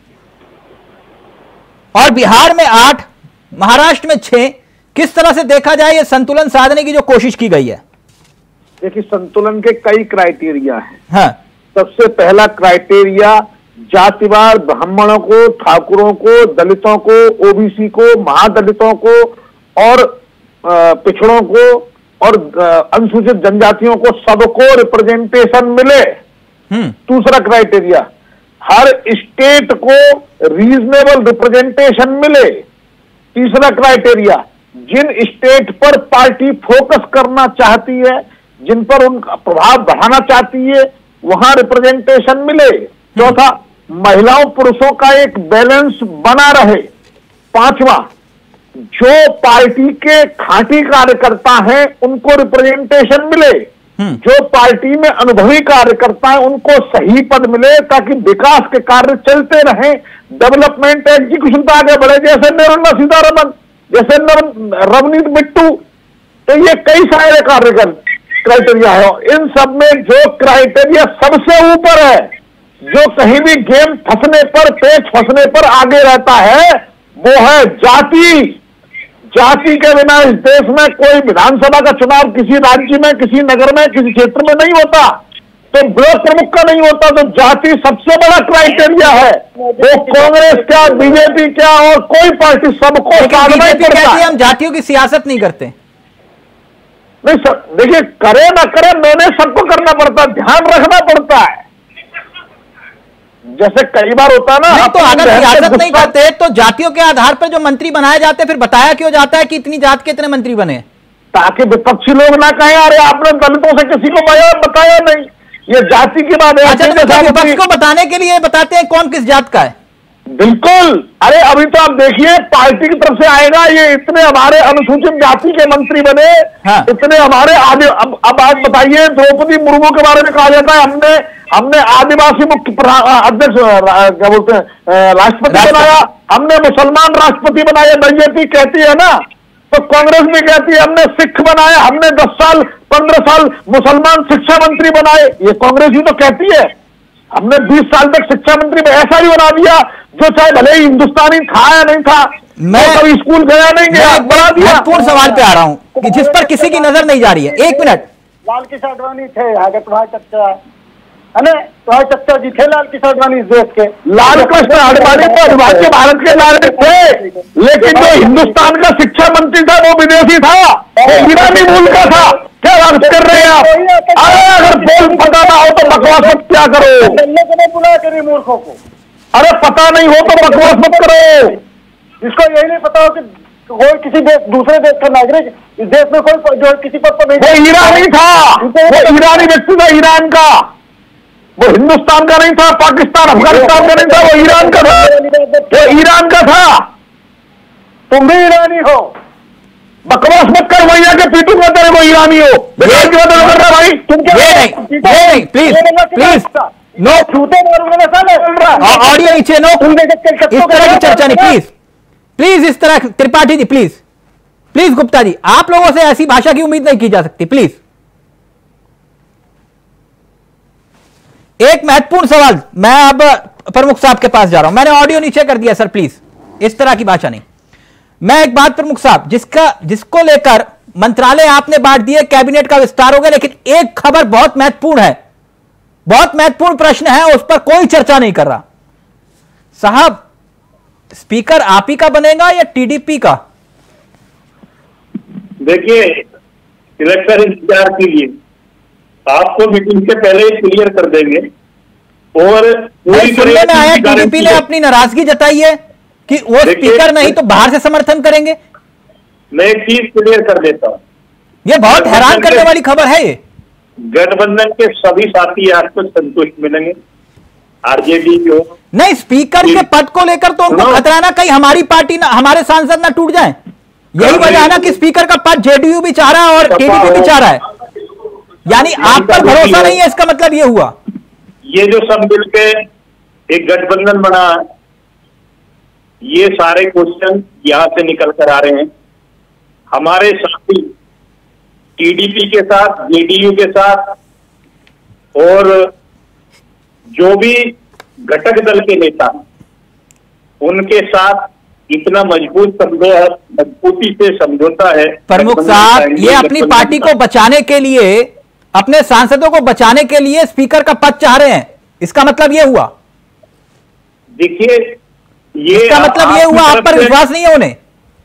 और बिहार में 8, महाराष्ट्र में 6। किस तरह से देखा जाए ये संतुलन साधने की जो कोशिश की गई है? देखिए, संतुलन के कई क्राइटेरिया हैं। हाँ। सबसे पहला क्राइटेरिया जातिवार ब्राह्मणों को, ठाकुरों को, दलितों को, ओबीसी को, महादलितों को और पिछड़ों को और अनुसूचित जनजातियों को, सबको रिप्रेजेंटेशन मिले। दूसरा क्राइटेरिया, हर स्टेट को रीजनेबल रिप्रेजेंटेशन मिले। तीसरा क्राइटेरिया, जिन स्टेट पर पार्टी फोकस करना चाहती है, जिन पर उनका प्रभाव बढ़ाना चाहती है, वहां रिप्रेजेंटेशन मिले। चौथा, महिलाओं पुरुषों का एक बैलेंस बना रहे। पांचवा, जो पार्टी के खांटी कार्यकर्ता हैं उनको रिप्रेजेंटेशन मिले, जो पार्टी में अनुभवी कार्यकर्ता हैं उनको सही पद मिले, ताकि विकास के कार्य चलते रहें, डेवलपमेंट एग्जीक्यूशन तो आगे बढ़े, जैसे निर्मला सीतारमण, जैसे रवनीत बिट्टू। तो ये कई सारे क्राइटेरिया है। इन सब में जो क्राइटेरिया सबसे ऊपर है, जो कहीं भी गेम फंसने पर, पेच फंसने पर आगे रहता है, वो है जाति। जाति के बिना इस देश में कोई विधानसभा का चुनाव किसी राज्य में, किसी नगर में, किसी क्षेत्र में नहीं होता, तो ब्लॉक प्रमुख का नहीं होता। तो जाति सबसे बड़ा क्राइटेरिया है। वो कांग्रेस क्या, बीजेपी क्या और कोई पार्टी, सबको साधना ही पड़ता है। हम जातियों की सियासत नहीं करते। नहीं सर, देखिए, करे ना करे, मैंने सबको करना पड़ता, ध्यान रखना पड़ता है। जैसे कई बार होता है ना, नहीं तो अगर सियासत नहीं करते तो जातियों के आधार पर जो मंत्री बनाए जाते हैं, फिर बताया क्यों जाता है कि इतनी जात के इतने मंत्री बने? ताकि विपक्षी लोग ना कहें अरे आपने दलितों से किसी को बताया नहीं। ये जाति की बात है। अच्छा, तो विपक्ष को बताने के लिए बताते हैं कौन किस जात का है? बिल्कुल। अरे अभी तो आप देखिए, पार्टी की तरफ से आएगा, ये इतने हमारे अनुसूचित जाति के मंत्री बने, हाँ। इतने हमारे अब आज बताइए, द्रौपदी मुर्मू के बारे में कहा जाता है हमने आदिवासी मुख्य अध्यक्ष, क्या बोलते हैं, राष्ट्रपति बनाया, हमने मुसलमान राष्ट्रपति बनाया, बीजेपी कहती है ना। तो कांग्रेस भी कहती है हमने सिख बनाया, हमने 10 साल 15 साल मुसलमान शिक्षा मंत्री बनाए। ये कांग्रेस ही तो कहती है हमने 20 साल तक शिक्षा मंत्री में ऐसा ही बना दिया, जो चाहे भले ही हिंदुस्तानी था या नहीं था, मैं कभी स्कूल गया नहीं गया, बना दिया। पूर्ण सवाल पे आ रहा हूं कि जिस पर किसी की नजर नहीं जा रही है। 1 मिनट। लाल किशोर आडवाणी थे, आगे तुम्हारे चर्चा है ना, तुम्हारे चर्चा जी थे लाल किशोर आडवाणी इस देश के। लाल कृष्ण आडवाणी तो अविभाज्य भारत के नागरिक थे, लेकिन जो हिंदुस्तान का शिक्षा मंत्री था वो विदेशी था, वो ईरानी मूल का था। क्या बात कर रहे हैं आप? अरे अगर बोल पता ना हो तो बकवास मत क्या करो। बुला करिए मूर्खों को। अरे पता नहीं हो तो बकवास मत करो। जिसको यही नहीं पता हो कि कोई किसी दूसरे देश का नागरिक इस देश में कोई जो किसी पद पर नहीं, वो ईरानी था, वो ईरानी व्यक्ति था, ईरान का, वो हिंदुस्तान का नहीं था, पाकिस्तान अफगानिस्तान का नहीं था, वो ईरान का था, वो ईरान का था। तुम भी ईरानी हो। बकवास मत कर, भैया के पीटू का तेरे को ईरानी हो, बिहार की बात कर रहा भाई। तुम क्या नहीं, प्लीज नो, छूते ऑडियो नीचे, नो, इस तरह की चर्चा नहीं, प्लीज इस तरह। त्रिपाठी जी प्लीज गुप्ता जी, आप लोगों से ऐसी भाषा की उम्मीद नहीं की जा सकती, प्लीज। एक महत्वपूर्ण सवाल, मैं अब प्रमुख साहब के पास जा रहा हूं। मैंने ऑडियो नीचे कर दिया सर, प्लीज इस तरह की भाषा नहीं। मैं एक बात प्रमुख साहब, जिसको लेकर मंत्रालय आपने बांट दिए, कैबिनेट का विस्तार हो गया, लेकिन एक खबर बहुत महत्वपूर्ण है, बहुत महत्वपूर्ण प्रश्न है, उस पर कोई चर्चा नहीं कर रहा। साहब, स्पीकर आप ही का बनेगा या टीडीपी का? देखिए, इलेक्शन इंतजार कीजिए, आपको मीटिंग से पहले क्लियर कर देंगे। और सुनने में आया टीडीपी ने अपनी नाराजगी जताई है कि वो स्पीकर नहीं तो बाहर से समर्थन करेंगे। मैं एक चीज क्लियर कर देता हूं, ये बहुत हैरान करने वाली खबर है। ये गठबंधन के सभी साथी आपको संतुष्ट मिलेंगे, आरजेडी जो नहीं, स्पीकर के पद को लेकर तो उनको खतरा ना, कहीं हमारी पार्टी ना, हमारे सांसद ना टूट जाएं। यही वजह है ना कि स्पीकर का पद जेडीयू भी चाह रहा है और टीडीपी भी चाह रहा है। यानी आप पर भरोसा नहीं है, इसका मतलब ये हुआ। ये जो सब मिलके एक गठबंधन बना, ये सारे क्वेश्चन यहां से निकल कर आ रहे हैं। हमारे साथी टीडीपी के साथ, जेडीयू के साथ और जो भी घटक दल के नेता, उनके साथ इतना मजबूती से समझौता है। प्रमुख साहब, ये अपनी पार्टी को बचाने के लिए, अपने सांसदों को बचाने के लिए स्पीकर का पद चाह रहे हैं, इसका मतलब ये हुआ। देखिए, ये इसका मतलब ये हुआ आप पर विश्वास नहीं है उन्हें।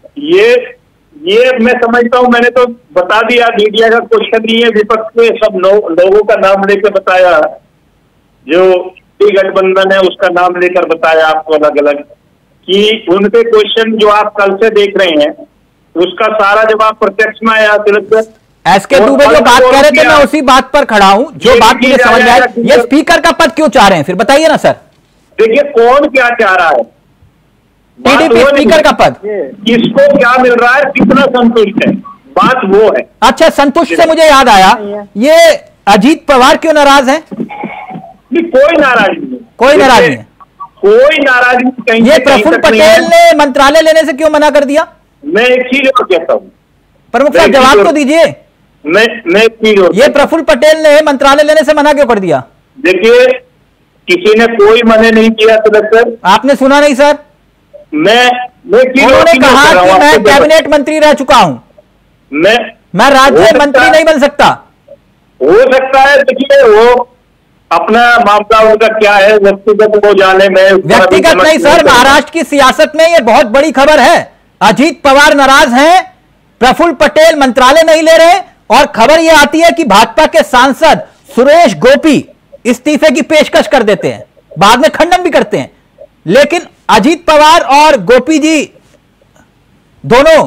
ये मैं समझता हूं, मैंने तो बता दिया, मीडिया का क्वेश्चन नहीं है, विपक्ष के सब लोगों का नाम लेकर बताया, जो गठबंधन है उसका नाम लेकर बताया आपको अलग अलग, कि उनके क्वेश्चन जो आप कल से देख रहे हैं उसका सारा जवाब प्रत्यक्ष में आया तिलक सर। एसके दुबे जो बात कह रहे थे मैं उसी बात पर खड़ा हूं, जो बात मुझे समझ में आई। ये स्पीकर का पद क्यों चाह रहे हैं फिर बताइए ना सर। देखिए कौन क्या चाह रहा है, टीडीपी स्पीकर का पद किसको क्या मिल रहा है, कितना संतुष्ट है, बात वो है। अच्छा, संतुष्ट से मुझे याद आया, ये अजीत पवार क्यों नाराज हैं? कोई नाराजगी नहीं, कोई नाराजगी नहीं, कोई नाराजगी कहीं। ये प्रफुल्ल पटेल ने मंत्रालय लेने से क्यों मना कर दिया? मैं एक चीज और कहता हूँ प्रमुख साहब, जवाब तो दीजिए। मैं एक चीज और, ये प्रफुल्ल पटेल ने मंत्रालय लेने से मना क्यों कर दिया? देखिए किसी ने कोई मना नहीं किया तिलक सर। आपने सुना नहीं सर? उन्होंने कहा कि मैं कैबिनेट मंत्री रह चुका हूं, मैं राज्य मंत्री नहीं बन सकता। हो सकता है, देखिए वो अपना मामला उनका क्या है, व्यक्तिगत वो जाने में। व्यक्तिगत नहीं सर, महाराष्ट्र की सियासत में ये बहुत बड़ी खबर है। अजीत पवार नाराज हैं, प्रफुल्ल पटेल मंत्रालय नहीं ले रहे, और खबर यह आती है कि भाजपा के सांसद सुरेश गोपी इस्तीफे की पेशकश कर देते हैं, बाद में खंडन भी करते हैं। लेकिन अजीत पवार और गोपी जी दोनों,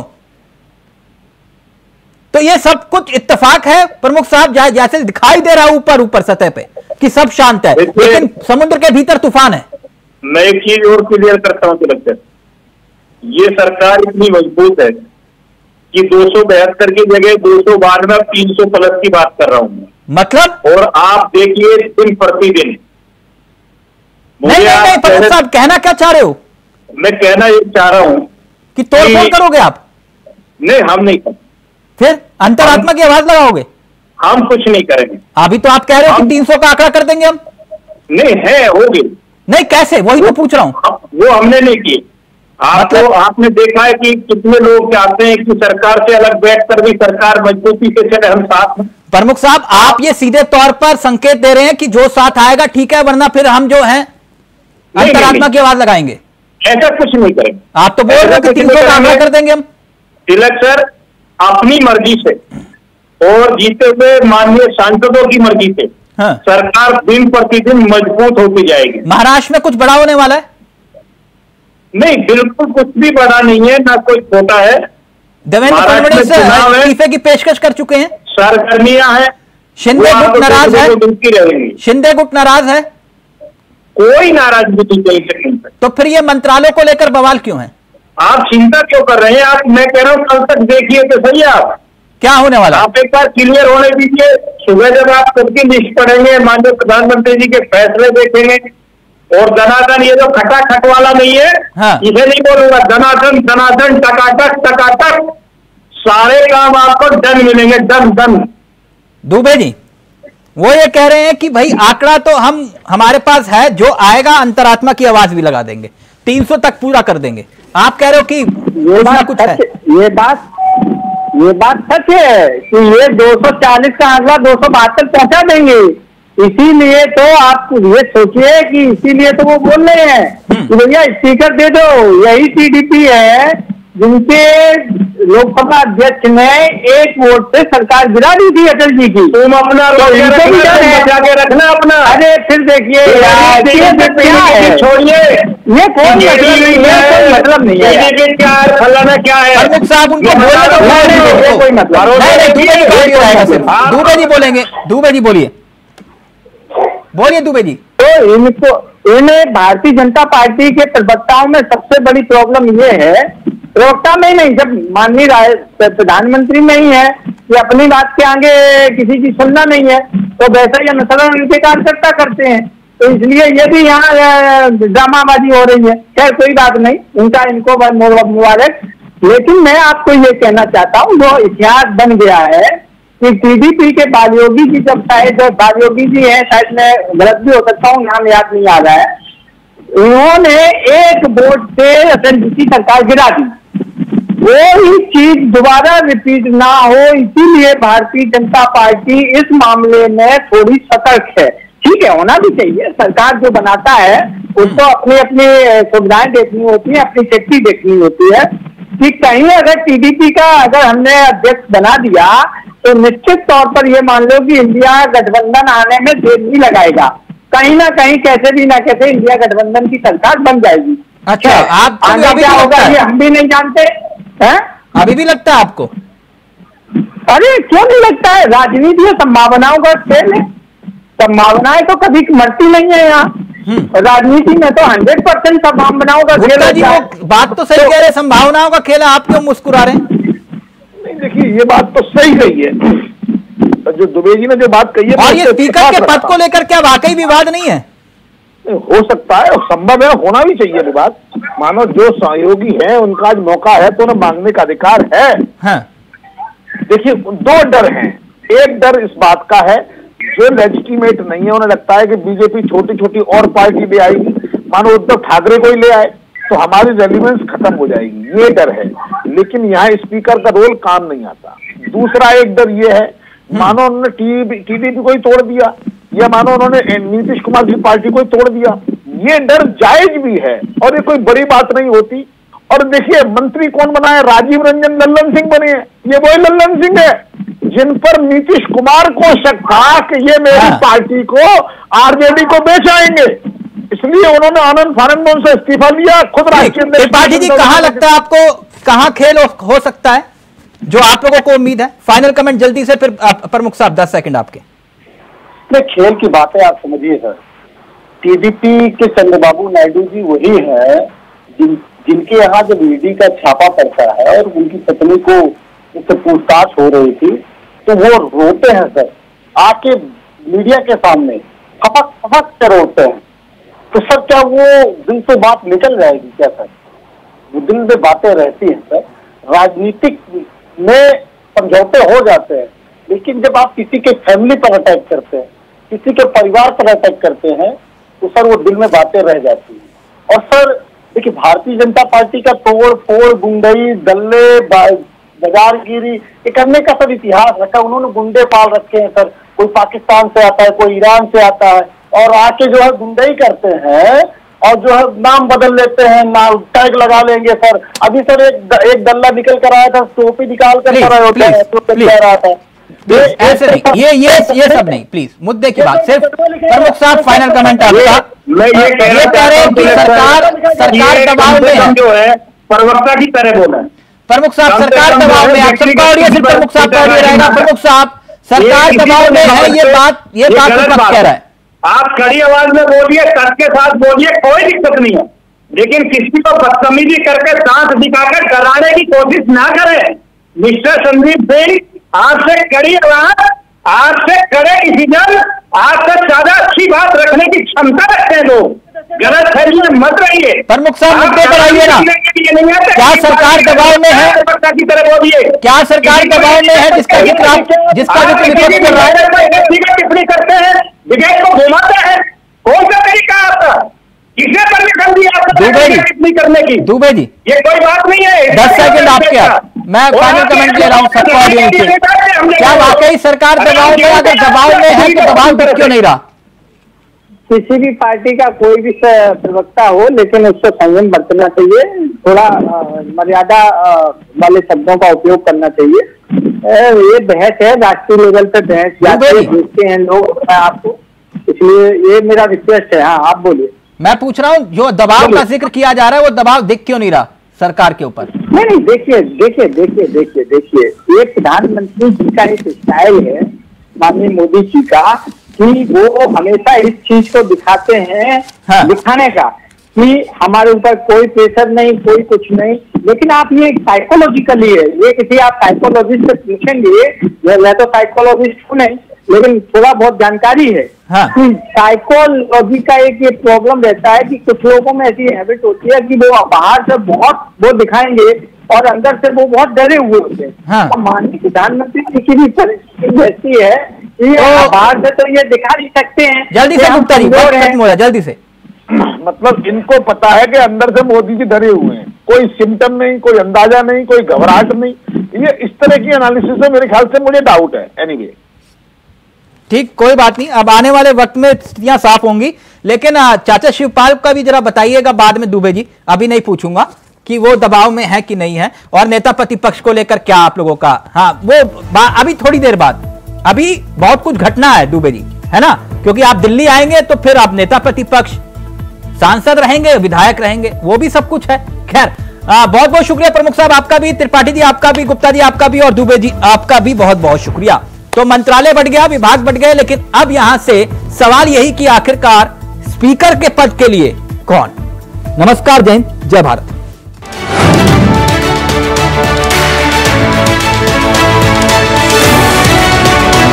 तो ये सब कुछ इत्तेफाक है प्रमुख साहब, जैसे दिखाई दे रहा है ऊपर ऊपर सतह पे कि सब शांत है, लेकिन समुद्र के भीतर तूफान है। मैं एक चीज और क्लियर करता हूं तिलक सर, ये सरकार इतनी मजबूत है कि 272 की जगह 292 300 प्लस की बात कर रहा हूं मतलब। और आप देखिए दिन प्रतिदिन। नहीं प्रमुख साहब, कहना क्या चाह रहे हो? मैं कहना ये चाह रहा हूं कि तोड़फोड़ करोगे आप? नहीं, हम नहीं करेंगे। फिर अंतरात्मा की आवाज लगाओगे? हम कुछ नहीं करेंगे। अभी तो आप कह रहे हो कि 300 का आंकड़ा कर देंगे हम। नहीं है, होगी नहीं, कैसे? वही तो पूछ रहा हूं। वो हमने नहीं की। आपको आपने देखा है कि कितने लोग चाहते हैं कि सरकार से अलग बैठकर भी सरकार मजबूती से चले, हम साथ हैं। प्रमुख साहब, आप ये सीधे तौर पर संकेत दे रहे हैं कि जो साथ आएगा ठीक है, वरना फिर हम जो हैं अंतरात्मा की आवाज लगाएंगे। ऐसा कुछ नहीं करेंगे। आप तो बोल रहे हो कि 300 का आंकड़ा कर देंगे हम। तिलक सर, अपनी मर्जी से और जीते हुए माननीय सांसदों की मर्जी से सरकार दिन प्रतिदिन मजबूत होती जाएगी। महाराष्ट्र में कुछ बड़ा होने वाला है? नहीं, बिल्कुल कुछ भी बड़ा नहीं है, ना कोई छोटा है। देवेंद्र फडणवीस इस्तीफे की पेशकश कर चुके हैं, सरगर्मियां हैं। शिंदे गुट नाराज है, शिंदे गुट नाराज है, कोई नाराजगी नहीं। तो फिर ये मंत्रालय को लेकर बवाल क्यों है? आप चिंता क्यों कर रहे हैं? आप, मैं कह रहा हूं कल तक देखिए तो सही है। आप क्या होने वाला? आप एक बार क्लियर होने दीजिए। सुबह जब आप सबकी लिस्ट पढ़ेंगे, माननीय प्रधानमंत्री जी के फैसले देखेंगे, और दनादन, ये जो खटाखट वाला नहीं है, इसे नहीं बोलूंगा, दनादन दनादन टकाटक टकाटक सारे काम आपको डन मिलेंगे, डन डन। दुबे जी वो ये कह रहे हैं कि भाई आंकड़ा तो हमारे पास है, जो आएगा अंतरात्मा की आवाज भी लगा देंगे, 300 तक पूरा कर देंगे। आप कह रहे हो कि ये बात कुछ है। ये बात सच है कि ये 240 का आंकड़ा 272 पहुंचा देंगे। इसीलिए तो आप ये सोचिए कि इसीलिए तो वो बोल रहे हैं कि भैया स्पीकर दे दो। यही टीडीपी है जिनके लोकसभा अध्यक्ष ने एक वोट से सरकार गिरा दी थी अटल जी की। तुम अपना बचा के रखना अपना। अरे फिर देखिए छोड़िए, ये कोई मतलब नहीं है। क्या है, फलाना क्या है? प्रमुख साहब उनको कोई मतलब दुबे जी बोलेंगे। दुबे जी बोलिए, बोलिए दुबे जी। तो इन्हें भारतीय जनता पार्टी के प्रवक्ताओं में सबसे बड़ी प्रॉब्लम ये है, प्रवक्ता में नहीं, जब माननीय प्रधानमंत्री नहीं है कि अपनी बात के आगे किसी की सुनना नहीं है, तो वैसा ही अनुसरण इनके कार्यकर्ता करते हैं। तो इसलिए ये भी यहाँ ड्रामाबाजी हो रही है। खैर कोई बात नहीं, इनको मुबारक। लेकिन मैं आपको ये कहना चाहता हूँ, जो इतिहास बन गया है कि टीडीपी के बालयोगी जी, जब शायद बालयोगी जी हैं, शायद मैं गलत भी हो सकता हूँ, नाम याद नहीं आ रहा है, इन्होंने एक वोट से एसएनडीपी सरकार गिरा दी। वो ही चीज दोबारा रिपीट ना हो, इसीलिए भारतीय जनता पार्टी इस मामले में थोड़ी सतर्क है। ठीक है, होना भी चाहिए। सरकार जो बनाता है उसको अपनी अपनी सुविधाएं देखनी होती है, अपनी सेफ्टी देखनी होती है कि कहीं अगर टीडीपी का अगर हमने अध्यक्ष बना दिया तो निश्चित तौर पर ये मान लो कि इंडिया गठबंधन आने में देर नहीं लगाएगा। कहीं ना कहीं कैसे भी ना कैसे इंडिया गठबंधन की सरकार बन जाएगी। अच्छा, आप आगे क्या होगा ये हम भी नहीं जानते हैं। अभी भी लगता है आपको? अरे क्यों नहीं लगता है, राजनीति है, संभावनाओं का खेल है, संभावनाएं तो कभी मरती नहीं है यहाँ। राजनीति में तो 100% संभावनाओं का खेल है। जी वो बात तो सही कह रहे, संभावनाओं का खेल है, आप क्यों मुस्कुरा रहे हैं? नहीं देखिए, ये बात तो सही कही है जो दुबे जी ने जो बात कही है। और ये स्पीकर के पद को लेकर क्या वाकई विवाद नहीं है? हो सकता है, संभव है, होना भी चाहिए विवाद। मानो जो सहयोगी है उनका आज मौका है तो उन्हें मांगने का अधिकार है। हाँ। देखिए, दो डर हैं। एक डर इस बात का है जो लेजिटिमेट नहीं है, उन्हें लगता है कि बीजेपी छोटी छोटी और पार्टी ले आएगी, मानो उद्धव ठाकरे को ही ले आए तो हमारी रेलिवेंस खत्म हो जाएगी, ये डर है। लेकिन यहाँ स्पीकर का रोल काम नहीं आता। दूसरा एक डर ये है, मानो उन्होंने टीडीपी को ही तोड़ दिया या मानो उन्होंने नीतीश कुमार की पार्टी को ही तोड़ दिया, ये डर जायज भी है और ये कोई बड़ी बात नहीं होती। और देखिए, मंत्री कौन बना है? राजीव रंजन लल्लन सिंह बने हैं। ये वही लल्लन सिंह है जिन पर नीतीश कुमार को शक था कि ये मेरी पार्टी को आरजेडी को बेच आएंगे, इसलिए उन्होंने आनंद फानंद में उनसे इस्तीफा लिया। खुद राष्ट्रीय त्रिपाठी जी, कहां लगता है आपको, कहां खेल हो सकता है जो आप लोगों को उम्मीद है? फाइनल कमेंट जल्दी से, फिर प्रमुख साहब 10 सेकंड आपके। खेल की बात है, आप समझिए सर, टीडीपी के चंद्रबाबू नायडू जी वही है जिनके यहाँ जब ईडी का छापा पड़ता है और उनकी पत्नी को उससे पूछताछ हो रही थी तो वो रोते हैं सर, आके मीडिया के सामने फपक फपक से रोते हैं। तो सर क्या वो दिल से बात निकल जाएगी क्या सर? वो दिल में बातें रहती हैं सर। राजनीतिक में समझौते हो जाते हैं, लेकिन जब आप किसी के फैमिली पर अटैक करते हैं, किसी के परिवार पर अटैक करते हैं तो सर वो दिल में बातें रह जाती हैं। और सर देखिए, भारतीय जनता पार्टी का तोड़ फोड़, गुंडई, दल्ले, बाजारगिरी ये करने का सब इतिहास रखा। उन्होंने गुंडे पाल रखे हैं सर, कोई पाकिस्तान से आता है, कोई ईरान से आता है और आके जो है गुंडई करते हैं और जो है नाम बदल लेते हैं, नाम टैग लगा लेंगे सर। अभी सर एक दल्ला निकल कर आया था, टोपी निकाल कर रहा होता है तो कह रहा था ऐसे नहीं, ये सब नहीं, प्लीज मुद्दे की बात। सिर्फ प्रमुख साहब फाइनल कमेंट आपका। मैं ये कह रहा हूं कि सरकार दबाव में है, जो है प्रवक्ता की तरह बोला। प्रमुख साहब सरकार दबाव में, आप सबका ऑडियो सिर्फ प्रमुख साहब का ऑडियो रहेगा। प्रमुख साहब, सरकार दबाव में है, ये बात विपक्ष कह रहा है। आप खड़ी आवाज में बोलिए, तर्क के साथ बोलिए, कोई दिक्कत नहीं है, लेकिन किसी को बदतमीजी करके दांत दिखाकर डराने की कोशिश ना करें। मिस्टर संदीप सिंह, आपसे कड़ी आवाज, आपसे कड़े डिसीजन, आपसे ज्यादा अच्छी बात रखने की क्षमता रखते हैं लोग। गलत फैली में मत रहिए। प्रमुख साहब मुद्दे पर आइए ना। क्या सरकार दबाव में है? की तरह बोलिए, क्या सरकार दबाव में है जिसका जिक्र विपक्ष कर रहा है? टिप्पणी करते हैं, विधेयक को घुमाते हैं, कौन सा तरीका आपका? किसने परमिशन दी आपको टिप्पणी करने की? दुबे जी, ये कोई बात नहीं है। 10 सेकंड आपके, मैं फाइनल कमेंट ले रहा हूँ सबका ऑडियो से। क्या वाकई सरकार दबाव में, अगर दबाव में है तो दबाव दिख क्यों नहीं रहा? किसी भी पार्टी का कोई भी प्रवक्ता हो, लेकिन उसको संयम बरतना चाहिए, थोड़ा मर्यादा वाले शब्दों का उपयोग करना चाहिए। ये बहस है, राष्ट्रीय लेवल पे बहस देखते हैं लोग आपको, इसलिए ये मेरा रिक्वेस्ट है। हाँ आप बोलिए। मैं पूछ रहा हूँ, जो दबाव का जिक्र किया जा रहा है वो दबाव दिख क्यों नहीं रहा सरकार के ऊपर? नहीं, देखिए, ये प्रधानमंत्री जी का एक स्टाइल है, माननीय मोदी जी का, कि वो हमेशा इस चीज को दिखाते हैं, दिखाने का कि हमारे ऊपर कोई प्रेशर नहीं, कोई कुछ नहीं। लेकिन आप ये साइकोलॉजिकली है, ये किसी आप साइकोलॉजिस्ट से पूछेंगे, मैं तो साइकोलॉजिस्ट हूँ नहीं, लेकिन थोड़ा बहुत जानकारी है। कि साइकोलॉजी का एक ये प्रॉब्लम रहता है कि कुछ लोगों में ऐसी हैबिट होती है कि वो बाहर से बहुत वो दिखाएंगे और अंदर से वो बहुत डरे हुए होते हैं। और माननीय प्रधानमंत्री जी की भी परिस्थिति ऐसी है कि बाहर से तो ये दिखा नहीं सकते हैं। जल्दी से गुप्ता जी, खत्म हो रहा है, जल्दी से। मतलब इनको पता है कि अंदर से मोदी जी डरे हुए हैं, कोई सिम्टम नहीं, कोई अंदाजा नहीं, कोई घबराहट नहीं। ये इस तरह की एनालिसिस है, मेरे ख्याल से मुझे डाउट है। एनीवे ठीक, कोई बात नहीं, अब आने वाले वक्त में स्थितियां साफ होंगी। लेकिन चाचा शिवपाल का भी जरा बताइएगा बाद में, दुबे जी, अभी नहीं पूछूंगा कि वो दबाव में है कि नहीं है, और नेता प्रतिपक्ष को लेकर क्या आप लोगों का। हाँ, वो अभी थोड़ी देर बाद, अभी बहुत कुछ घटना है दुबे जी, है ना, क्योंकि आप दिल्ली आएंगे तो फिर आप नेता प्रतिपक्ष, सांसद रहेंगे, विधायक रहेंगे, वो भी सब कुछ है। खैर, बहुत बहुत शुक्रिया प्रमुख साहब आपका भी, त्रिपाठी जी आपका भी, गुप्ता जी आपका भी और दुबे जी आपका भी बहुत बहुत शुक्रिया। तो मंत्रालय बढ़ गया, विभाग बढ़ गए, लेकिन अब यहां से सवाल यही कि आखिरकार स्पीकर के पद के लिए कौन। नमस्कार, जय हिंद, जय भारत।